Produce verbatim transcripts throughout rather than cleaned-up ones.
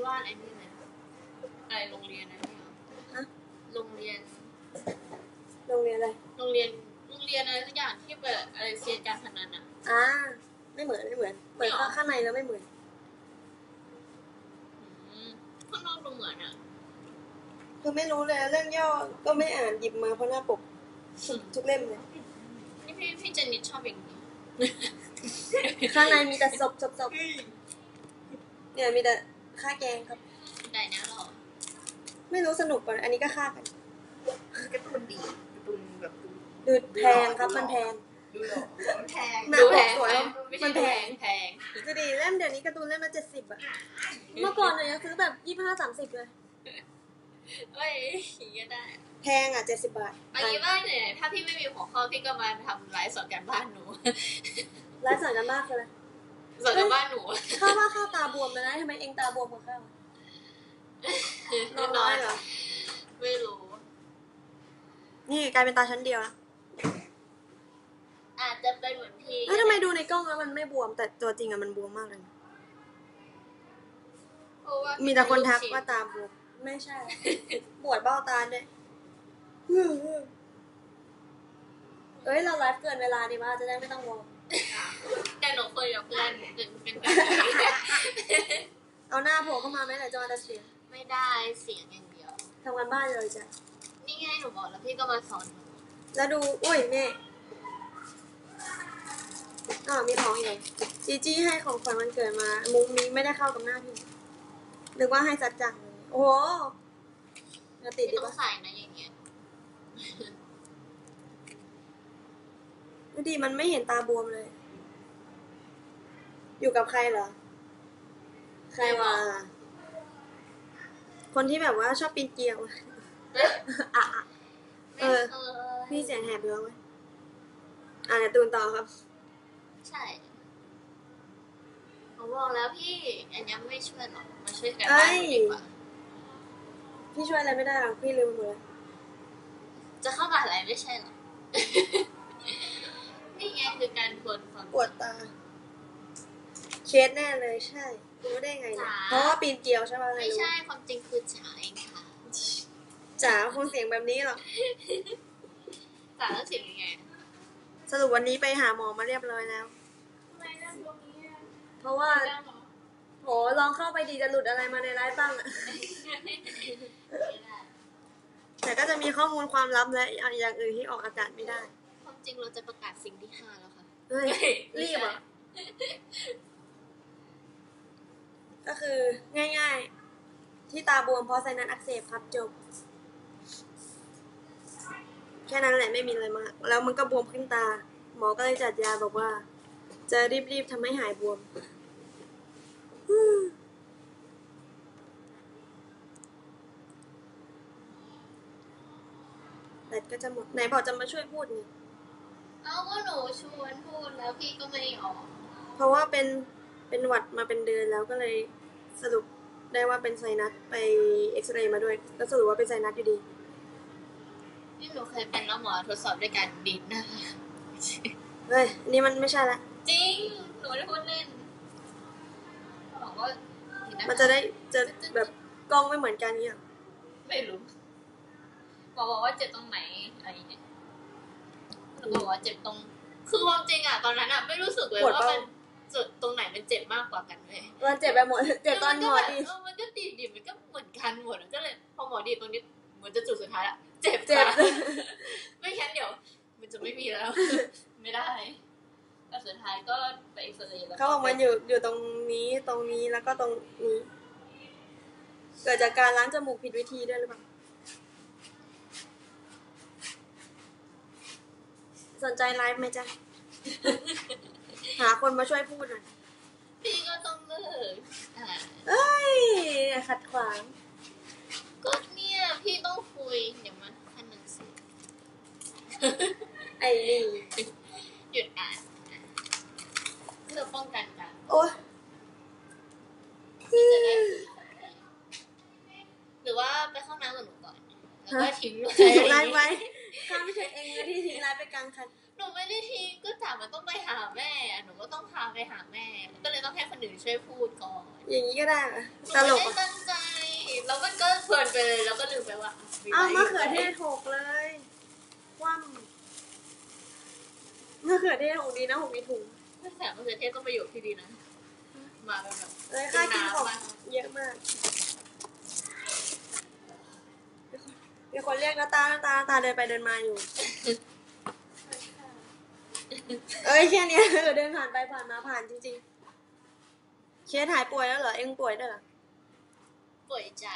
ว่าไอ้นี่เลยอะไรโรงเรียนนะเนี่ยฮะโรงเรียนโรงเรียนอะไรโรงเรียนโรงเรียนอะไรสักอย่างที่เปิดอะไรเซียนการพนันอ่ะอ่าไม่เหมือนไม่เหมือนเปิดข้างในแล้วไม่เหมือนข้างนอกดูเหมือนอ่ะคือไม่รู้เลยเรื่องย่อก็ไม่อ่านหยิบมาเพราะหน้าปกทุกเล่มเลยนี่พี่พี่เจนนิดชอบอย่างนี้ข้างในมีแต่ศพศพศพเนี่ยมีแต่ฆ่าแกงครับได้นะหรอไม่รู้สนุกป่ะอันนี้ก็ฆ่ากันการ์ตูนดีการ์ตูนแบบดูแพงครับมันแพงดูหรอมันแพงหนาปกสวยมันแพงแพงจะดีเล่มเดี๋ยวนี้การ์ตูนเล่มละเจ็ดสิบอะเมื่อก่อนเนี่ยยังซื้อแบบยี่สิบห้าสามสิบเลยเอ้ยก็ได้แพงอ่ะเจ็ดสิบบาทอันนี้ว่าเนี่ยถ้าพี่ไม่มีหัวข้อพี่ก็มาทำไลฟ์สอนการบ้านหนูไลฟ์สอนการบ้านคืออะไรสอนการบ้านหนูข้าว่าข้าตาบวมเลยนะทำไมเองตาบวมกว่าข้าน้อยเหรอไม่รู้นี่กลายเป็นตาชั้นเดียวนะอาจจะเป็นเหมือนพี่เฮ้ยทำไมดูในกล้องแล้วมันไม่บวมแต่ตัวจริงอะมันบวมมากเลยมีแต่คนทักว่าตาบวมไม่ใช่ปวดเบ้าตาด้วยเอ้ยเราไลฟ์เกินเวลาดีมากจะได้ไม่ต้องวอร์มแต่หนูเคยกับเพื่อนเป็นเป็นเอาหน้าโผล่เข้ามาไหมแต่จะมาแต่เสียงไม่ได้เสียงอย่างเดียวทำงานบ้านเลยจ้ะนี่ไงหนูบอกแล้วพี่ก็มาสอนแล้วดูอุ้ยแม่อ๋อมีของอีกจีจี้ให้ของขวัญวันเกิดมามุ้งนี้ไม่ได้เข้ากับหน้าพี่นึกว่าให้จัดจังโอ้โหจะติดดีป่ะใส่นะอย่างเงี้ยดีมันไม่เห็นตาบวมเลยอยู่กับใครเหรอใครวะคนที่แบบว่าชอบปีนเกลียวอ่ะเออพี่เสียงแหบเยอะไหมอ่านตูนต่อครับใช่ผมบอกแล้วพี่อันนี้ไม่ช่วยหรอกมาช่วยกันบ้านดีกว่าพี่ช่วยอะไรไม่ได้หรอกพี่ลืมหมดเลยจะเข้ามาอะไรไม่ใช่หรอนี่ไงคือการทวนความปวดตาเคสแน่เลยใช่รู้ได้ไงเนี่ยเพราะว่าปีนเกลียวใช่ไหมไม่ใช่ความจริงคือจ๋าเองค่ะจ๋าคงเสียงแบบนี้หรอจ๋าแล้วเสียงยังไงสรุปวันนี้ไปหาหมอมาเรียบร้อยแล้วเพราะว่าโหลองเข้าไปดีจะหลุดอะไรมาในไลฟ์บ้างอะแต่ก็จะมีข้อมูลความลับและอย่างอื่นที่ออกอากาศไม่ได้ความจริงเราจะประกาศสิ่งที่ห้าแล้วค่ะเฮ้ยรีบอ่ะก็คือง่ายๆที่ตาบวมเพราะไซนัสอักเสบครับจบแค่นั้นแหละไม่มีอะไรมากแล้วมันก็บวมขึ้นตาหมอก็เลยจัดยาบอกว่าจะรีบๆทำให้หายบวมแต่ก็จะหมดไหนบอกจะมาช่วยพูดนี่เอาก็หนูชวนพูดแล้วพี่ก็ไม่ออกเพราะว่าเป็นเป็นหวัดมาเป็นเดือนแล้วก็เลยสรุปได้ว่าเป็นไซนัสไปเอ็กซเรย์มาด้วยก็สรุปว่าเป็นไซนัสอยู่ดีนี่หนูเคยเป็นแล้วหมอทดสอบด้วยการดีดหน้าเฮ้ยนี่มันไม่ใช่ละจริงหนูได้พูดเล่นบอกว่ามันจะได้จะแบบกล้องไม่เหมือนกันเนี่ยไม่รู้บอกว่าเจ็บตรงไหนอะไรอย่างเงี้ยหนูบอกว่าเจ็บตรงคือความจริงอ่ะตอนนั้นอ่ะไม่รู้สึกเลยว่ามันจุดตรงไหนมันเจ็บมากกว่ากันเลยมันเจ็บไปหมดเจ็บตอนหมอดีมันก็ดีดีมันก็เหมือนกันหมดก็เลยพอหมอดีตรงนี้เหมือนจะจุดสุดท้ายละเจ็บเจ็บไม่งั้นเดี๋ยวมันจะไม่มีแล้วไม่ได้แต่สุดท้ายก็ไปเอ็กซเรย์แล้วเขาบอกมันอยู่อยู่ตรงนี้ตรงนี้แล้วก็ตรงนี้เกิดจากการล้างจมูกผิดวิธีด้วยหรือเปล่าสนใจไลฟ์ไหมจ๊ะหาคนมาช่วยพูดหน่อยพี่ก็ต้องเลิกเอ้ยขัดขวางก็เนี่ยพี่ต้องคุยเดี๋ยวมันคันหนังสือไอ้นี่หยุดอ่านเพื่อป้องกันกันโอ้พี่จะได้หรือว่าไปเข้าน้ำกับหนูก่อนแล้วก็ทิ้งไลฟ์ไว้ข้าไม่ใช่เองนะที่ทิ้งร้านไปกลางคันหนูไม่ได้ทิ้งก็จ๋ามันต้องไปหาแม่อะหนูก็ต้องพาไปหาแม่ ก็เลยต้องให้คนอื่นช่วยพูดก่อนอย่างนี้ก็ได้เหรอหนูตลไม่กได้อ่ะตั้งใจ แล้วมันก็เพลินไปเลยแล้วก็ลืมไปว่าอ้าวมะเขือเทศหกเลยคว่ำมะเขือเทศหกดีนะหกมีถุงไม่แสบมะเขือเทศก็ประโยชน์ที่ดีนะ มาเป็นแบบเลยค่ากินของเยอะมากมีคนเรียกน้าตาน้าตาน้าตาเดินไปเดินมาอยู่ เอ้ยแค่เนี้ยเออเดินผ่านไปผ่านมาผ่านจริงๆเคสหายป่วยแล้วเหรอเอ็งป่วยด้วยเหรอป่วยใจ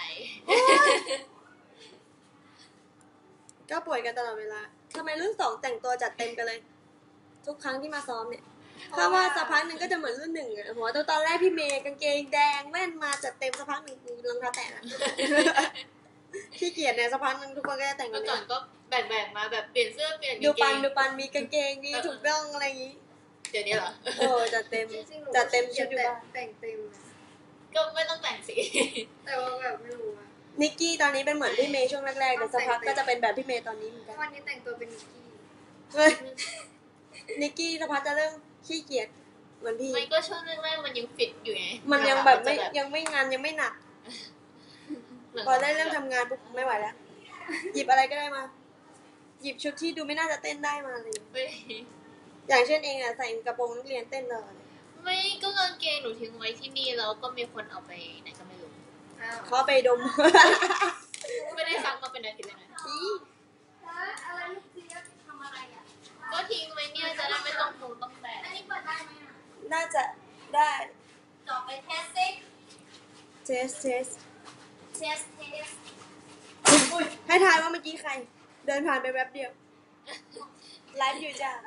ก็ป่วยกันตลอดเวลาทำไมรุ่นสองแต่งตัวจัดเต็มกันเลย ทุกครั้งที่มาซ้อมเนี่ยถ้าว่าสักพักหนึ่งก็จะเหมือนรุ่นหนึ่งอะหัวตัวตอนแรกพี่เมย์กางเกงแดงแว่นมาจัดเต็มสักพักหนึ่งกูรองเท้าแตะนะ ขี้เกียจเนี่ยสักพักหนึ่งทุกคนก็จะแต่งกัเมื่นอก่อนก็แบ่งๆมาแบบเปลี่ยนเสื้อเปลี่ยนดูกางเกปันงดูปันมีกางเกงมีถูกต้องอะไรอย่างงี้เดี๋ยวนี้เหรอโอ้จัดเต็มจัดเต็มชุดอยู่บ้านแต่งเต็มนะก็ไม่ต้องแต่งสีแต่ว่าแบบไม่รู้อะนิกกี้ตอนนี้เป็นเหมือนพี่เมย์ช่วงแรกๆเดี๋ยวสักพักก็จะเป็นแบบพี่เมย์ตอนนี้เหมือนกันวันนี้แต่งตัวเป็นนิกกี้เฮ้ยนิกกี้สักพักจะเริ่มขี้เกียจเหมือนพี่ไม่ก็ช่วงแรกๆมันยังฟิตอยู่ไงมันยังแบบไม่จะยังไม่งานยังไม่หนักหลังๆพอได้เริ่มทำงานปุ๊บไม่ไหวแล้ว หยิบอะไรก็ได้มา หยิบชุดที่ดูไม่น่าจะเต้นได้มาเลยไม่อย่างเช่นเองอ่ะใส่กระโปรงนักเรียนเต้นเลยไม่ก็กางเกงหนูทิ้งไว้ที่นี่แล้วก็มีคนเอาไปไหนก็ไม่รู้อ้าวเขาไปดมไม่ได้ซักมาเป็นอาทิตย์เลยนะอีอะไรลูกเจี๊ยบทำอะไรอ่ะก็ทิ้งไว้เนี่ยจะได้ไม่ต้องคงต้องแบกอันนี้เปิดได้ไหมอ่ะน่าจะได้จอบไปเทสซิเทสเทสเทสเทสให้ทายว่าเมื่อกี้ใคร เดินผ่านไปแป๊บเดียว ไลฟ์อยู่จ้ะ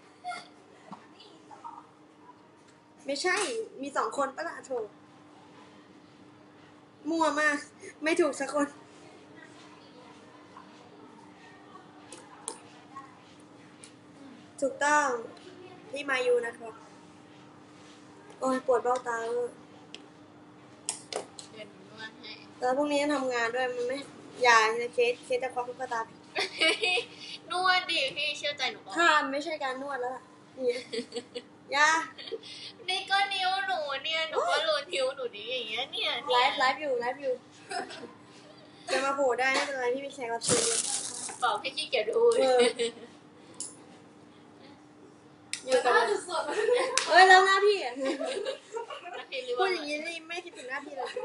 ไม่ใช่ มีสองคนปะล่ะโถมั่วมาก ไม่ถูกสักคน ถูกต้อง พี่มายูนะครับ โอ้ยปวดเบ้าตาเลยเดินนวดให้แล้วพรุ่งนี้ทำงานด้วยมันไม่ยาเคสเคสจะควักลูกตาผิดนวดดิพี่เชื่อใจหนูก่อนถ้าไม่ใช่การนวดแล้วล่ะนี่ยานี่ก็นิ้วหนูเนี่ยหนูก็รู้นิ้วหนูดีอย่างเงี้ยเนี่ยไลฟ์ไลฟ์อยู่ไลฟ์อยู่ จะมาโผล่ได้ไม่เป็นไรพี่มีแขกรับเชิญเลยเปล่าพี่ขี้เกียจดูเออ อยู่กับเอ้ยแล้วหน้าพี่อ่ะพูดอย่างนี้นี่ไม่คิดถึงหน้าพี่เลย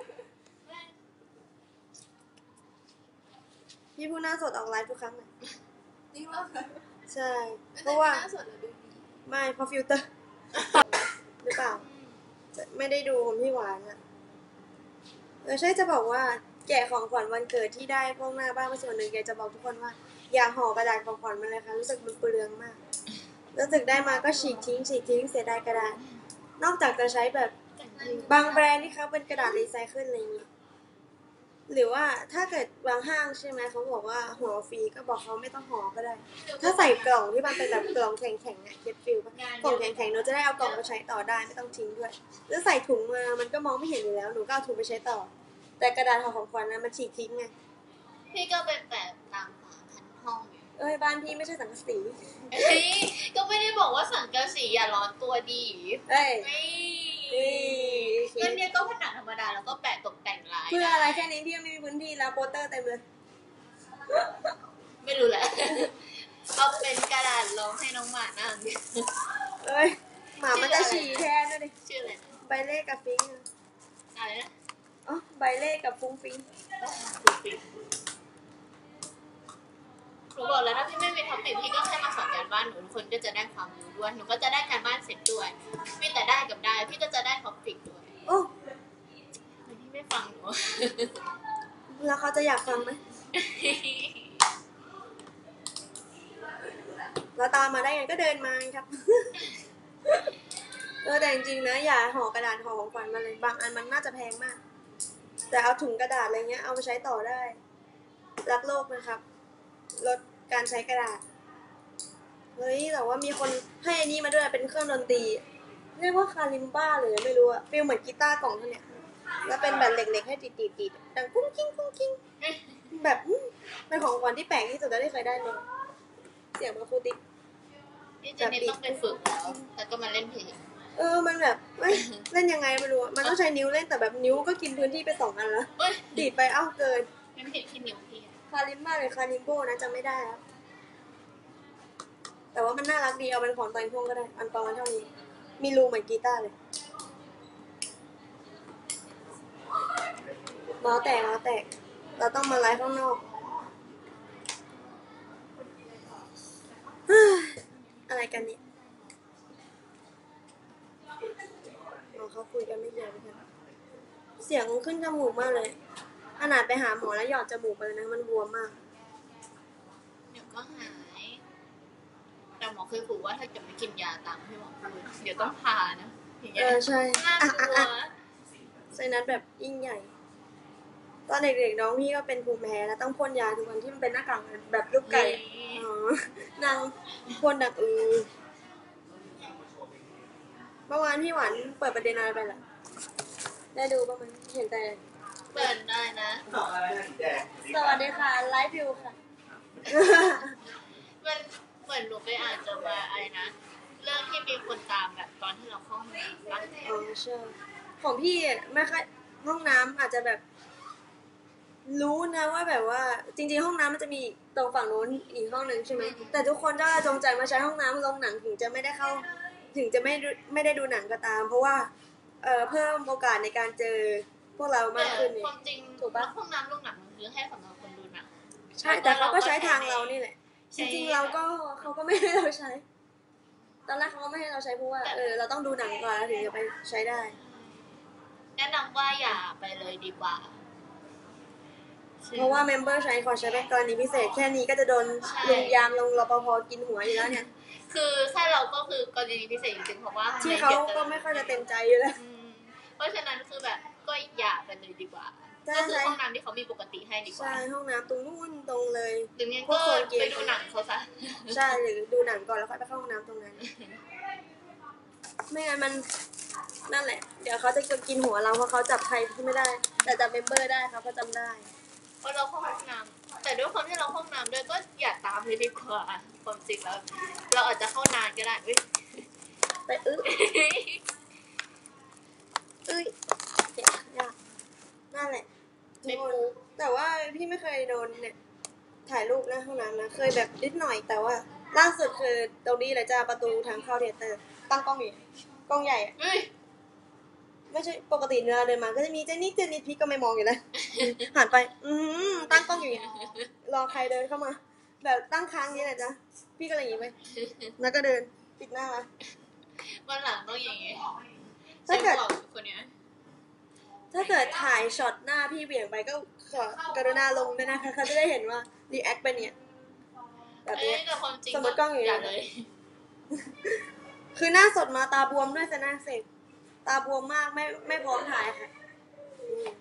พี่พูดหน้าสดออกไลฟ์ทุกครั้งเลยจริงเหรอใช่ เพราะว่าหน้าสดหรือดูดีไม่เพราะฟิลเตอร์ หรือเปล่าจะไม่ได้ดูของพี่หวานอ่ะเออใช่จะบอกว่าแกะของขวัญวันเกิดที่ได้พวกหน้าบ้านมาส่วนหนึ่งแกจะบอกทุกคนว่า อย่าห่อกระดาษของขวัญมันเลยค่ะรู้สึกมันเปลืองมากรู้สึกได้มาก็ฉีกทิ้งฉีกทิ้งเสียดายกระดาษ นอกจากจะใช้แบบบางแบรนด์ที่เขาเป็นกระดาษรีไซเคิลอะไรอย่างนี้หรือว่าถ้าเกิดบางห้างใช่ไหมเขาบอกว่าห่อฟรีก็บอกเขาไม่ต้องห่อก็ได้ ถ้าใส่กล่องที่มันเป็นแบบกล่องแข็งๆอ่ะเก็ตฟิลป่ะกล่องแข็งๆเราจะได้เอากล่องไปใช้ต่อได้ไม่ต้องทิ้งด้วยแล้วใส่ถุงมามันก็มองไม่เห็นอยู่แล้วหนูก็เอาถุงไปใช้ต่อ แต่กระดาษห่อของขวัญนะมันฉีกทิ้งไงพี่ก็เป็นแบบตามฝาพันห้องอยู่เอ้ยบ้านพี่ไม่ใช่สังกะสีเฮ้ยก็ไม่ได้บอกว่าสังกะสีอย่าร้อนตัวดีเอ้ยไม่นี่ก็เนี่ยก็ผนังธรรมดาแล้วก็แปะตกแต่งลายเพื่ออะไรแค่นี้พี่ยังไม่มีพื้นที่แล้วโปสเตอร์เต็มเลยไม่รู้แหละ เอาเป็นกระดาษรองให้น้องหมานั่งเอ้ยหมามันจะฉี่แทนด้วยดิชื่ออะไรนะใบเล่กับฟิงค์อะอะไรนะอ๋อใบเล่กับฟุ้งฟิงค์หนูบอกแล้วถ้าพี่ไม่มีท็อปิกพี่ก็แค่มาสอนการบ้านหนูทุกคนก็จะได้ความรู้ด้วยหนูก็จะได้การบ้านเสร็จด้วยมีแต่ได้กับได้พี่ก็จะได้ท็อปิกด้วยโอ้พี่ไม่ฟังหนูแล้วเขาจะอยากฟังไหมเราตามมาได้ไงก็เดินมาครับ เออแต่จริงๆนะอย่าห่อกระดาษห่อของขวัญมาเลยบางอันมันน่าจะแพงมาก แต่เอาถุงกระดาษอะไรเงี้ยเอาไปใช้ต่อได้รักโลกนะครับลดการใช้กระดาษเฮ้ยแต่ว่ามีคนให้อันนี้มาด้วยเป็นเครื่องดนตรีเรียกว่าคาลิมบ้าหรือไม่รู้อะฟีลเหมือนกีตาร์กล่องเท่าเนี้ยแล้วเป็นแบบเหล็กๆให้ติดๆติดดังกุ้งกิ้งกุ้งกิ้งแบบอื้อเป็นของขวัญที่แปลกที่สุดที่เคยได้เลยสียงมันครูติ๊กนี่เจนนี่ต้องไปฝึกแล้วแล้วก็มาเล่นเพลงเออมันแบบเอ้ยเล่นยังไงไม่รู้มันต้องใช้นิ้วเล่นแต่แบบนิ้วก็กินพื้นที่ไปสองอันแล้วเอ้ยดีดไปเอ้าเกินไม่เห็นที่นิ้วพี่อะคาริมบ้าหรือคาริมโบนะจำไม่ได้แล้วแต่ว่ามันน่ารักดีเอาเป็นของตอนพวงก็ได้อันประมาณเท่านี้มีรูเหมือนกีตาร์เลยเมาส์แตกเมาส์แตกเราต้องมาไลฟ์ข้างนอกอะไรกันเนี่ยอ๋อเขาคุยกันไม่เยอะเลยค่ะเสียงขึ้นจมูกมากเลยขนาดไปหาหมอแล้วหยอดจมูกไปเลยนะมันบวมมากเดี๋ยวก็หายแต่หมอเคยขู่ว่าถ้าจะไม่กินยาตามที่หมอพูดเดี๋ยวต้องพานะอย่างเอเงี้ยอใช่น่าอ่ะกอ่ะลัวอ่ะไซนัสแบบยิ่งใหญ่ ตอนเด็กๆน้องพี่ก็เป็นภูมิแพ้แล้วต้องพ่นยาทุกวันที่มันเป็นหน้ากากแบบลูกไก่อ๋อนางพ่นดังอือเมื่อวานพี่หวานเปิดประเด็นอะไรไปล่ะได้ดูบ้างไหมเห็นแต่เปิดได้นะสวัสดีค่ะไลฟ์วิวค่ะมันเหมือนหนูไปอ่านเจอมาอะไรนะเรื่องที่มีคนตามแบบตอนที่เราเข้าห้องน้ำปะอ๋อใช่ของพี่ไม่ค่อยห้องน้ำอาจจะแบบ รู้นะว่าแบบว่า จริงๆห้องน้ำมันจะมีตรงฝั่งนู้นอีกห้องหนึ่งใช่ไหมแต่ทุกคนก็จงใจมาใช้ห้องน้ำโรงหนังถึงจะไม่ได้เข้า ถึงจะไม่ไม่ได้ดูหนังก็ตาม เพราะว่าเอ่อเพิ่มโอกาสในการเจอพวกเรามากขึ้นเนี่ยความจริงถูกปะห้องน้ำโรงหนังมันคือให้สำหรับคนดูหนังใช่แต่เขาก็ใช้ทางเรานี่แหละใช่จริงๆเราก็เขาก็ไม่ให้เราใช้ ตอนแรกเขาก็ไม่ให้เราใช้เพราะว่าเออเราต้องดูหนังก่อนแล้วถึงจะไปใช้ได้แนะนำว่าอย่าไปเลยดีกว่าเพราะว่าเมมเบอร์ใช้ขอใช้เป็นกรณีพิเศษแค่นี้ก็จะโดนลุงยามลงรปภกินหัวอยู่แล้วเนี่ยคือถ้าเราก็คือกรณีพิเศษจริงๆเพราะว่าที่เขาก็ไม่ค่อยจะเต็มใจอยู่แล้วอืมเพราะฉะนั้นคือแบบก็อย่าไปเลยดีกว่าใช่ก็คือห้องน้ำที่เขามีปกติให้ดีกว่าใช่ห้องน้ำตรงนู้นตรงเลยหรืองั้นพวก็กโซนเกมไปดูหนังเขาซะใช่หรือดูหนังก่อนแล้วค่อยไปเข้าห้องน้ำตรงนั้น ไม่งั้นมันนั่นแหละ เดี๋ยวเขาจะกินหัวเราเพราะเขาจับใครไม่ได้ แต่จับเมมเบอร์ได้เขาก็จำได้เพราะเราเข้าห้องน้ำแต่ด้วยความที่เราห้องน้ำด้วยก็อย่าตามเลยดีกว่าความจริงแล้ว เราอาจจะเข้านานก็ได้เว้ยไปอึ๊เอ้ยเจ็บยากนั่นแหละทุกคนแต่ว่าพี่ไม่เคยโดนเนี่ยถ่ายรูปหน้าห้องน้ำนะเคยแบบนิดหน่อยแต่ว่าล่าสุดคือตรงนี้เลยจ้าประตูทางเข้าเทเตอร์ตั้งกล้องอยู่กล้องใหญ่อะเฮ้ยไม่ใช่ปกติเวลาเดินมาก็จะมีเจนนี่เจนนี่พี่ก็ไม่มองอยู่แล้ว หันไป อืมตั้งกล้องอยู่อย่างเงี้ยรอใครเดินเข้ามา แบบตั้งค้างนี้แหละจ้ะพี่ก็เลยอย่างงี้ไปแล้วก็เดินปิดหน้าไว้วันหลังต้องอย่างงี้ถ้าเกิดใช่บอกคนเนี้ยถ้าเกิดถ่ายช็อตหน้าพี่เบี่ยงไปก็ขอกรุณาลงด้วยนะคะเขาจะได้เห็นว่ารีแอคเป็นเนี่ยแบบเอ้เนี้ยยแต่ความจริงสมมุติกล้องอยู่อย่าเลยคือหน้าสดมาตาบวมด้วยแต่หน้าเสกตาบวมมากไม่ไม่พร้อมถ่ายค่ะอืม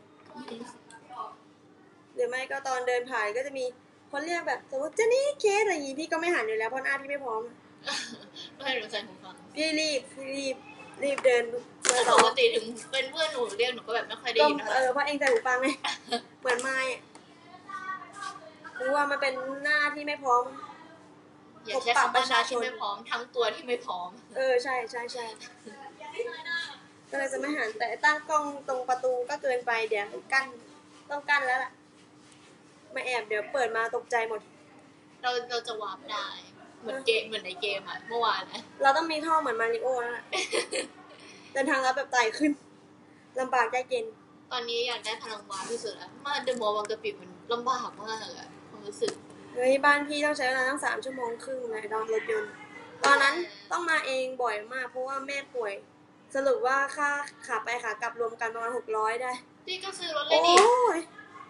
หรือไม่ก็ตอนเดินผ่านก็จะมีคนเรียกแบบสมมติเจนี่เคสอะไรอย่างงี้พี่ก็ไม่หันอยู่แล้วเพราะหน้าพี่ไม่พร้อมไม่ให้หนูใส่หูฟังพี่รีบพี่รีบรีบเดินมาแต่ต่ปอกติถึงเป็นเพื่อนหนูเรียกหนูก็แบบไม่ค่อยได้ก็ยินนะเออเพราะเองใส่หูฟังไง เหมือนไม่อะคือว่ามันเป็นหน้าที่ไม่พร้อมอย่าใช้คำว่าหน้าที่ไม่พร้อมทั้งตัวที่ไม่พร้อมเออใช่ใช่ใช่ก็เลยจะไม่หันแต่ตั้งกล้องตรงประตูก็เกินไปเดี๋ยวกั้นต้องกั้นแล้วล่ะมาแอบเดี๋ยวเปิดมาตกใจหมดเราเราจะวาร์ปได้เหมือนเกมเหมือนในเกมอ่ะเมื่อวานนะเราต้องมีท่อเหมือนมาริโอนั่นแหละเดินทางลับแบบไต่ขึ้นลำบากยากเย็นตอนนี้อยากได้พลังวาร์ปที่สุดแล้วมาเดอะมอลล์วังกะปิมันลำบากมากอะความรู้สึกเฮ้ยบ้านพี่ต้องใช้เวลาตั้งสามชั่วโมงครึ่งเลยดอนรถยนต์ตอนนั้นต้องมาเองบ่อยมากเพราะว่าแม่ป่วย สรุปว่าค่าขาไปขากลับรวมกันประมาณหกร้อยได้พี่ก็ซื้อรถเลโอ้ยดิย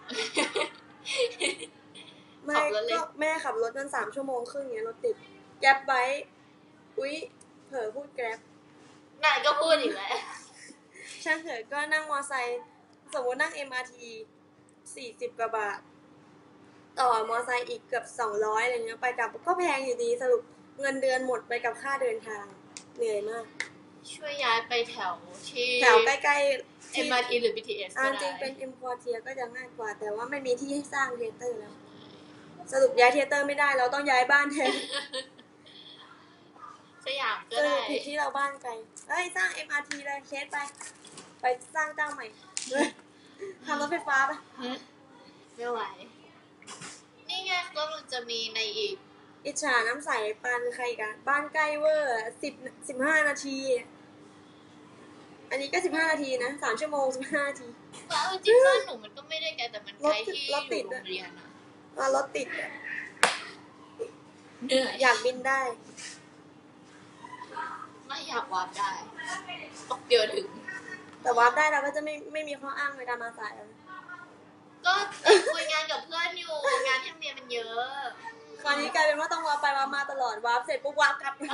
ไม่ขับรถเลยก็แม่ขับรถกันสามชั่วโมงครึ่งเนี้ยรถติดแกร็บไบค์อุ๊ยเผลอพูดแกร็บนายก็พูดอีกแล้วช่างเถอะก็นั่งมอไซค์สมมตินั่ง เอ็ม อาร์ ที สี่สิบกว่าบาท ต่อมอไซค์อีกเกือบสองร้อยอะไรเงี้ยไปกลับก็แพงอยู่ดีสรุปเงินเดือนหมดไปกับค่าเดินทางเหนื่อยมากช่วยย้ายไปแถวที่แถวใกล้ๆเอ็ม อาร์ ที หรือ บี ที เอสอ่าก็จริได้งเป็นอิมพอร์เทียก็จะง่ายกว่า แต่ว่าไม่มีที่ให้สร้างเทเตอร์แล้วสรุปย้ายเทยเตอร์ไม่ได้เราต้องย้ายบ้านแทนสยามก็สรุได้ปผิดที่เราบ้านไกลเอ้ยสร้าง เอ็ม อาร์ ที เลยเคสไป ไปสร้างเจ้าใหม่ ทำรถไฟฟ้าไปไม่ไหวนี่ไงก็มันจะมีในอีกอิจฉาน้ำใสปานใครกันบ้านใกล้เวอร์สิบสิบห้านาที อันนี้ก็สิบห้านาทีนะสามชั่วโมงสิบห้านาทีว่าเอาจริงบ้านหนูมันก็ไม่ได้ไกลแต่มันไกลที่รถติอยู่ดโรงเรียนอะอ่ารถติดอะเหนื่อยอยากบินได้ไม่อยากวาร์ปได้ตกเดียวถึงแต่วาร์ปได้เราก็จะไม่ไม่มีข้ออ้างในการมาสายแล้วก็ติดคุยงานกับเพื่อนอยู่งานที่โรงเรียนมันเยอะคราวนี้กลายเป็นว่าต้องวาร์ปไปวาร์ปมาตลอดวาร์ปเสร็จปุ๊บวาร์ปกลับ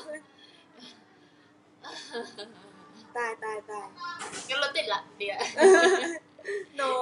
ตายตายตายงั้นรถติดละเดี๋ยวนอน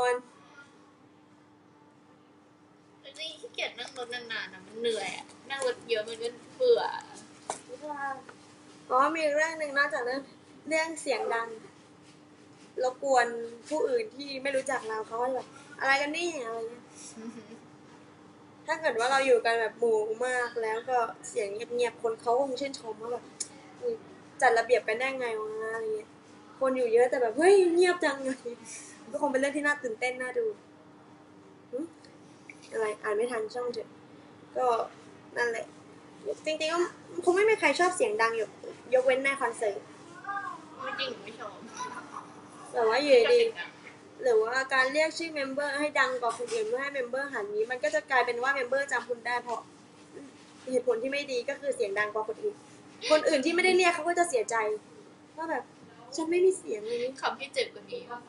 จริงๆขี้เกียจนั่งรถนานๆนะมันเหนื่อยอะนั่งรถเยอะมันก็เบื่ออ๋อมีเรื่องหนึ่งนอกจากเรื่องเรื่องเสียงดังรบกวนผู้อื่นที่ไม่รู้จักเราเขาก็จะแบบอะไรกันนี่อะไรเงี้ยถ้าเกิดว่าเราอยู่กันแบบหมู่มากแล้วก็เสียงเงียบๆคนเขาคงชื่นชมว่าแบบอุ๊ยจัดระเบียบกันได้ไงวะอะไรเงี้ยคนอยู่เยอะแต่แบบเฮ้ยเงียบจังเลยก็คงเป็นเรื่องที่น่าตื่นเต้นน่าดูหึอะไรอ่านไม่ทันช่องเถอะก็นั่นแหละจริงๆก็คงไม่มีใครชอบเสียงดังอยู่ยกเว้นในคอนเสิร์ตไม่จริงไม่ชอบแต่ว่าอยู่ดีหรือว่าการเรียกชื่อเมมเบอร์ให้ดังกว่าคนอื่นเพื่อให้เมมเบอร์หันนี้มันก็จะกลายเป็นว่าเมมเบอร์จำคุณได้เพราะเหตุผลที่ไม่ดีก็คือเสียงดังกว่าคนอื่นคนอื่นที่ไม่ได้เรียกเขาก็จะเสียใจว่าแบบฉันไม่มีเสียงเลยคำที่เจ็บกว่านี้แบ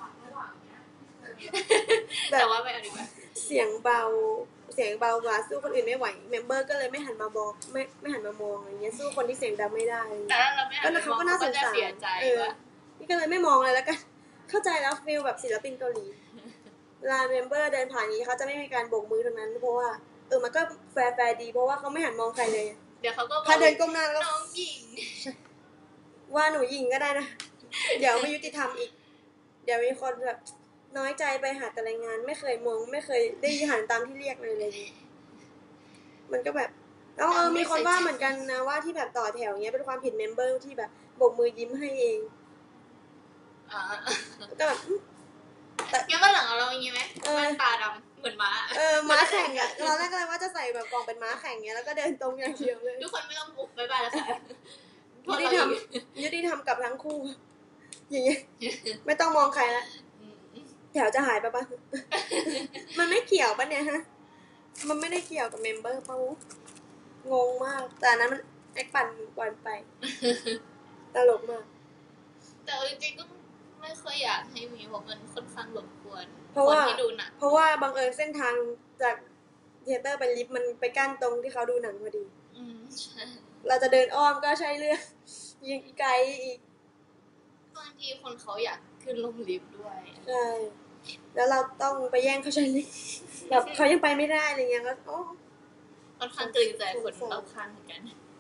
แต่บว่าไม่เอาดีกว่าเสียงเบาเสียงเบากว่าสู้คนอื่นไม่ไหวเมมเบอร์ก็เลยไม่หันมามองไม่ไม่หันมามองอะไรเงี้ยสู้คนที่เสียงดังไม่ได้แต่ถ้าเราไม่หันไปมองเขาก็จะเสียใจเออว่านี่ก็เลยไม่มองเลยแล้วกัน เข้าใจแล้วฟีลแบบศิลปินเกาหลีเวลาเมมเบอร์เดินผ่านนี้เขาจะไม่มีการโบกมือตรงนั้นเพราะว่าเออมันก็แฟร์ๆดีเพราะว่าเขาไม่หันมองใครเลยเดี๋ยวเขาก็บอกถ้าเดินก้มหน้าแล้วก็น้องหญิงว่าหนูหญิงก็ได้นะ เดี๋ยวไม่ยุติธรรมอีก เดี๋ยวมีคนแบบน้อยใจไปหาแต่รายงานไม่เคยมองไม่เคยได้หันตามที่เรียกเลยเลยมันก็แบบแล้วเออมีคนว่าเหมือนกันนะว่าที่แบบต่อแถวเงี้ยเป็นความผิดเมมเบอร์ที่แบบโบกมือยิ้มให้เองอ่าก็แบบงั้นวันหลังเราอย่างงี้ไหมเออแว่นตาดำเหมือนม้าเออม้าแข่งอะเราแรกก็เลยว่าจะใส่แบบกล่องเป็นม้าแข่งเงี้ยแล้วก็เดินตรงอย่างเดียวเลยทุกคนไม่ต้องบุกบายบายแล้วค่ะยุติธรรมยุติธรรมกับทั้งคู่ อย่างเงี้ยไม่ต้องมองใครละแถวจะหายไปปะ มันไม่เกี่ยวปะเนี่ยฮะมันไม่ได้เกี่ยวกับเมมเบอร์เขางงมากแต่อันนั้นมันแอคปั่นกวนไป ตลกมากแต่จริงๆก็ไม่ค่อยอยากให้มีเพราะมันค่อนข้างรบกวนเพราะว่าคนที่ดูหนังเพราะว่าบังเอิญเส้นทางจากเทยเตอร์ไปลิฟต์มันไปกั้นตรงที่เขาดูหนังพอดีอืมใช่เราจะเดินอ้อมก็ใช่เรื่อง ยิงไกลอีกบางทีคนเขาอยากขึ้นลงลิฟต์ด้วยใช่แล้วเราต้องไปแย่งเขาใช้ลิฟต์แบบเขายังไปไม่ได้อะไรเงี้ยก็โอ้ค่อนข้างเกรงใจคนรอบข้างเหมือนกัน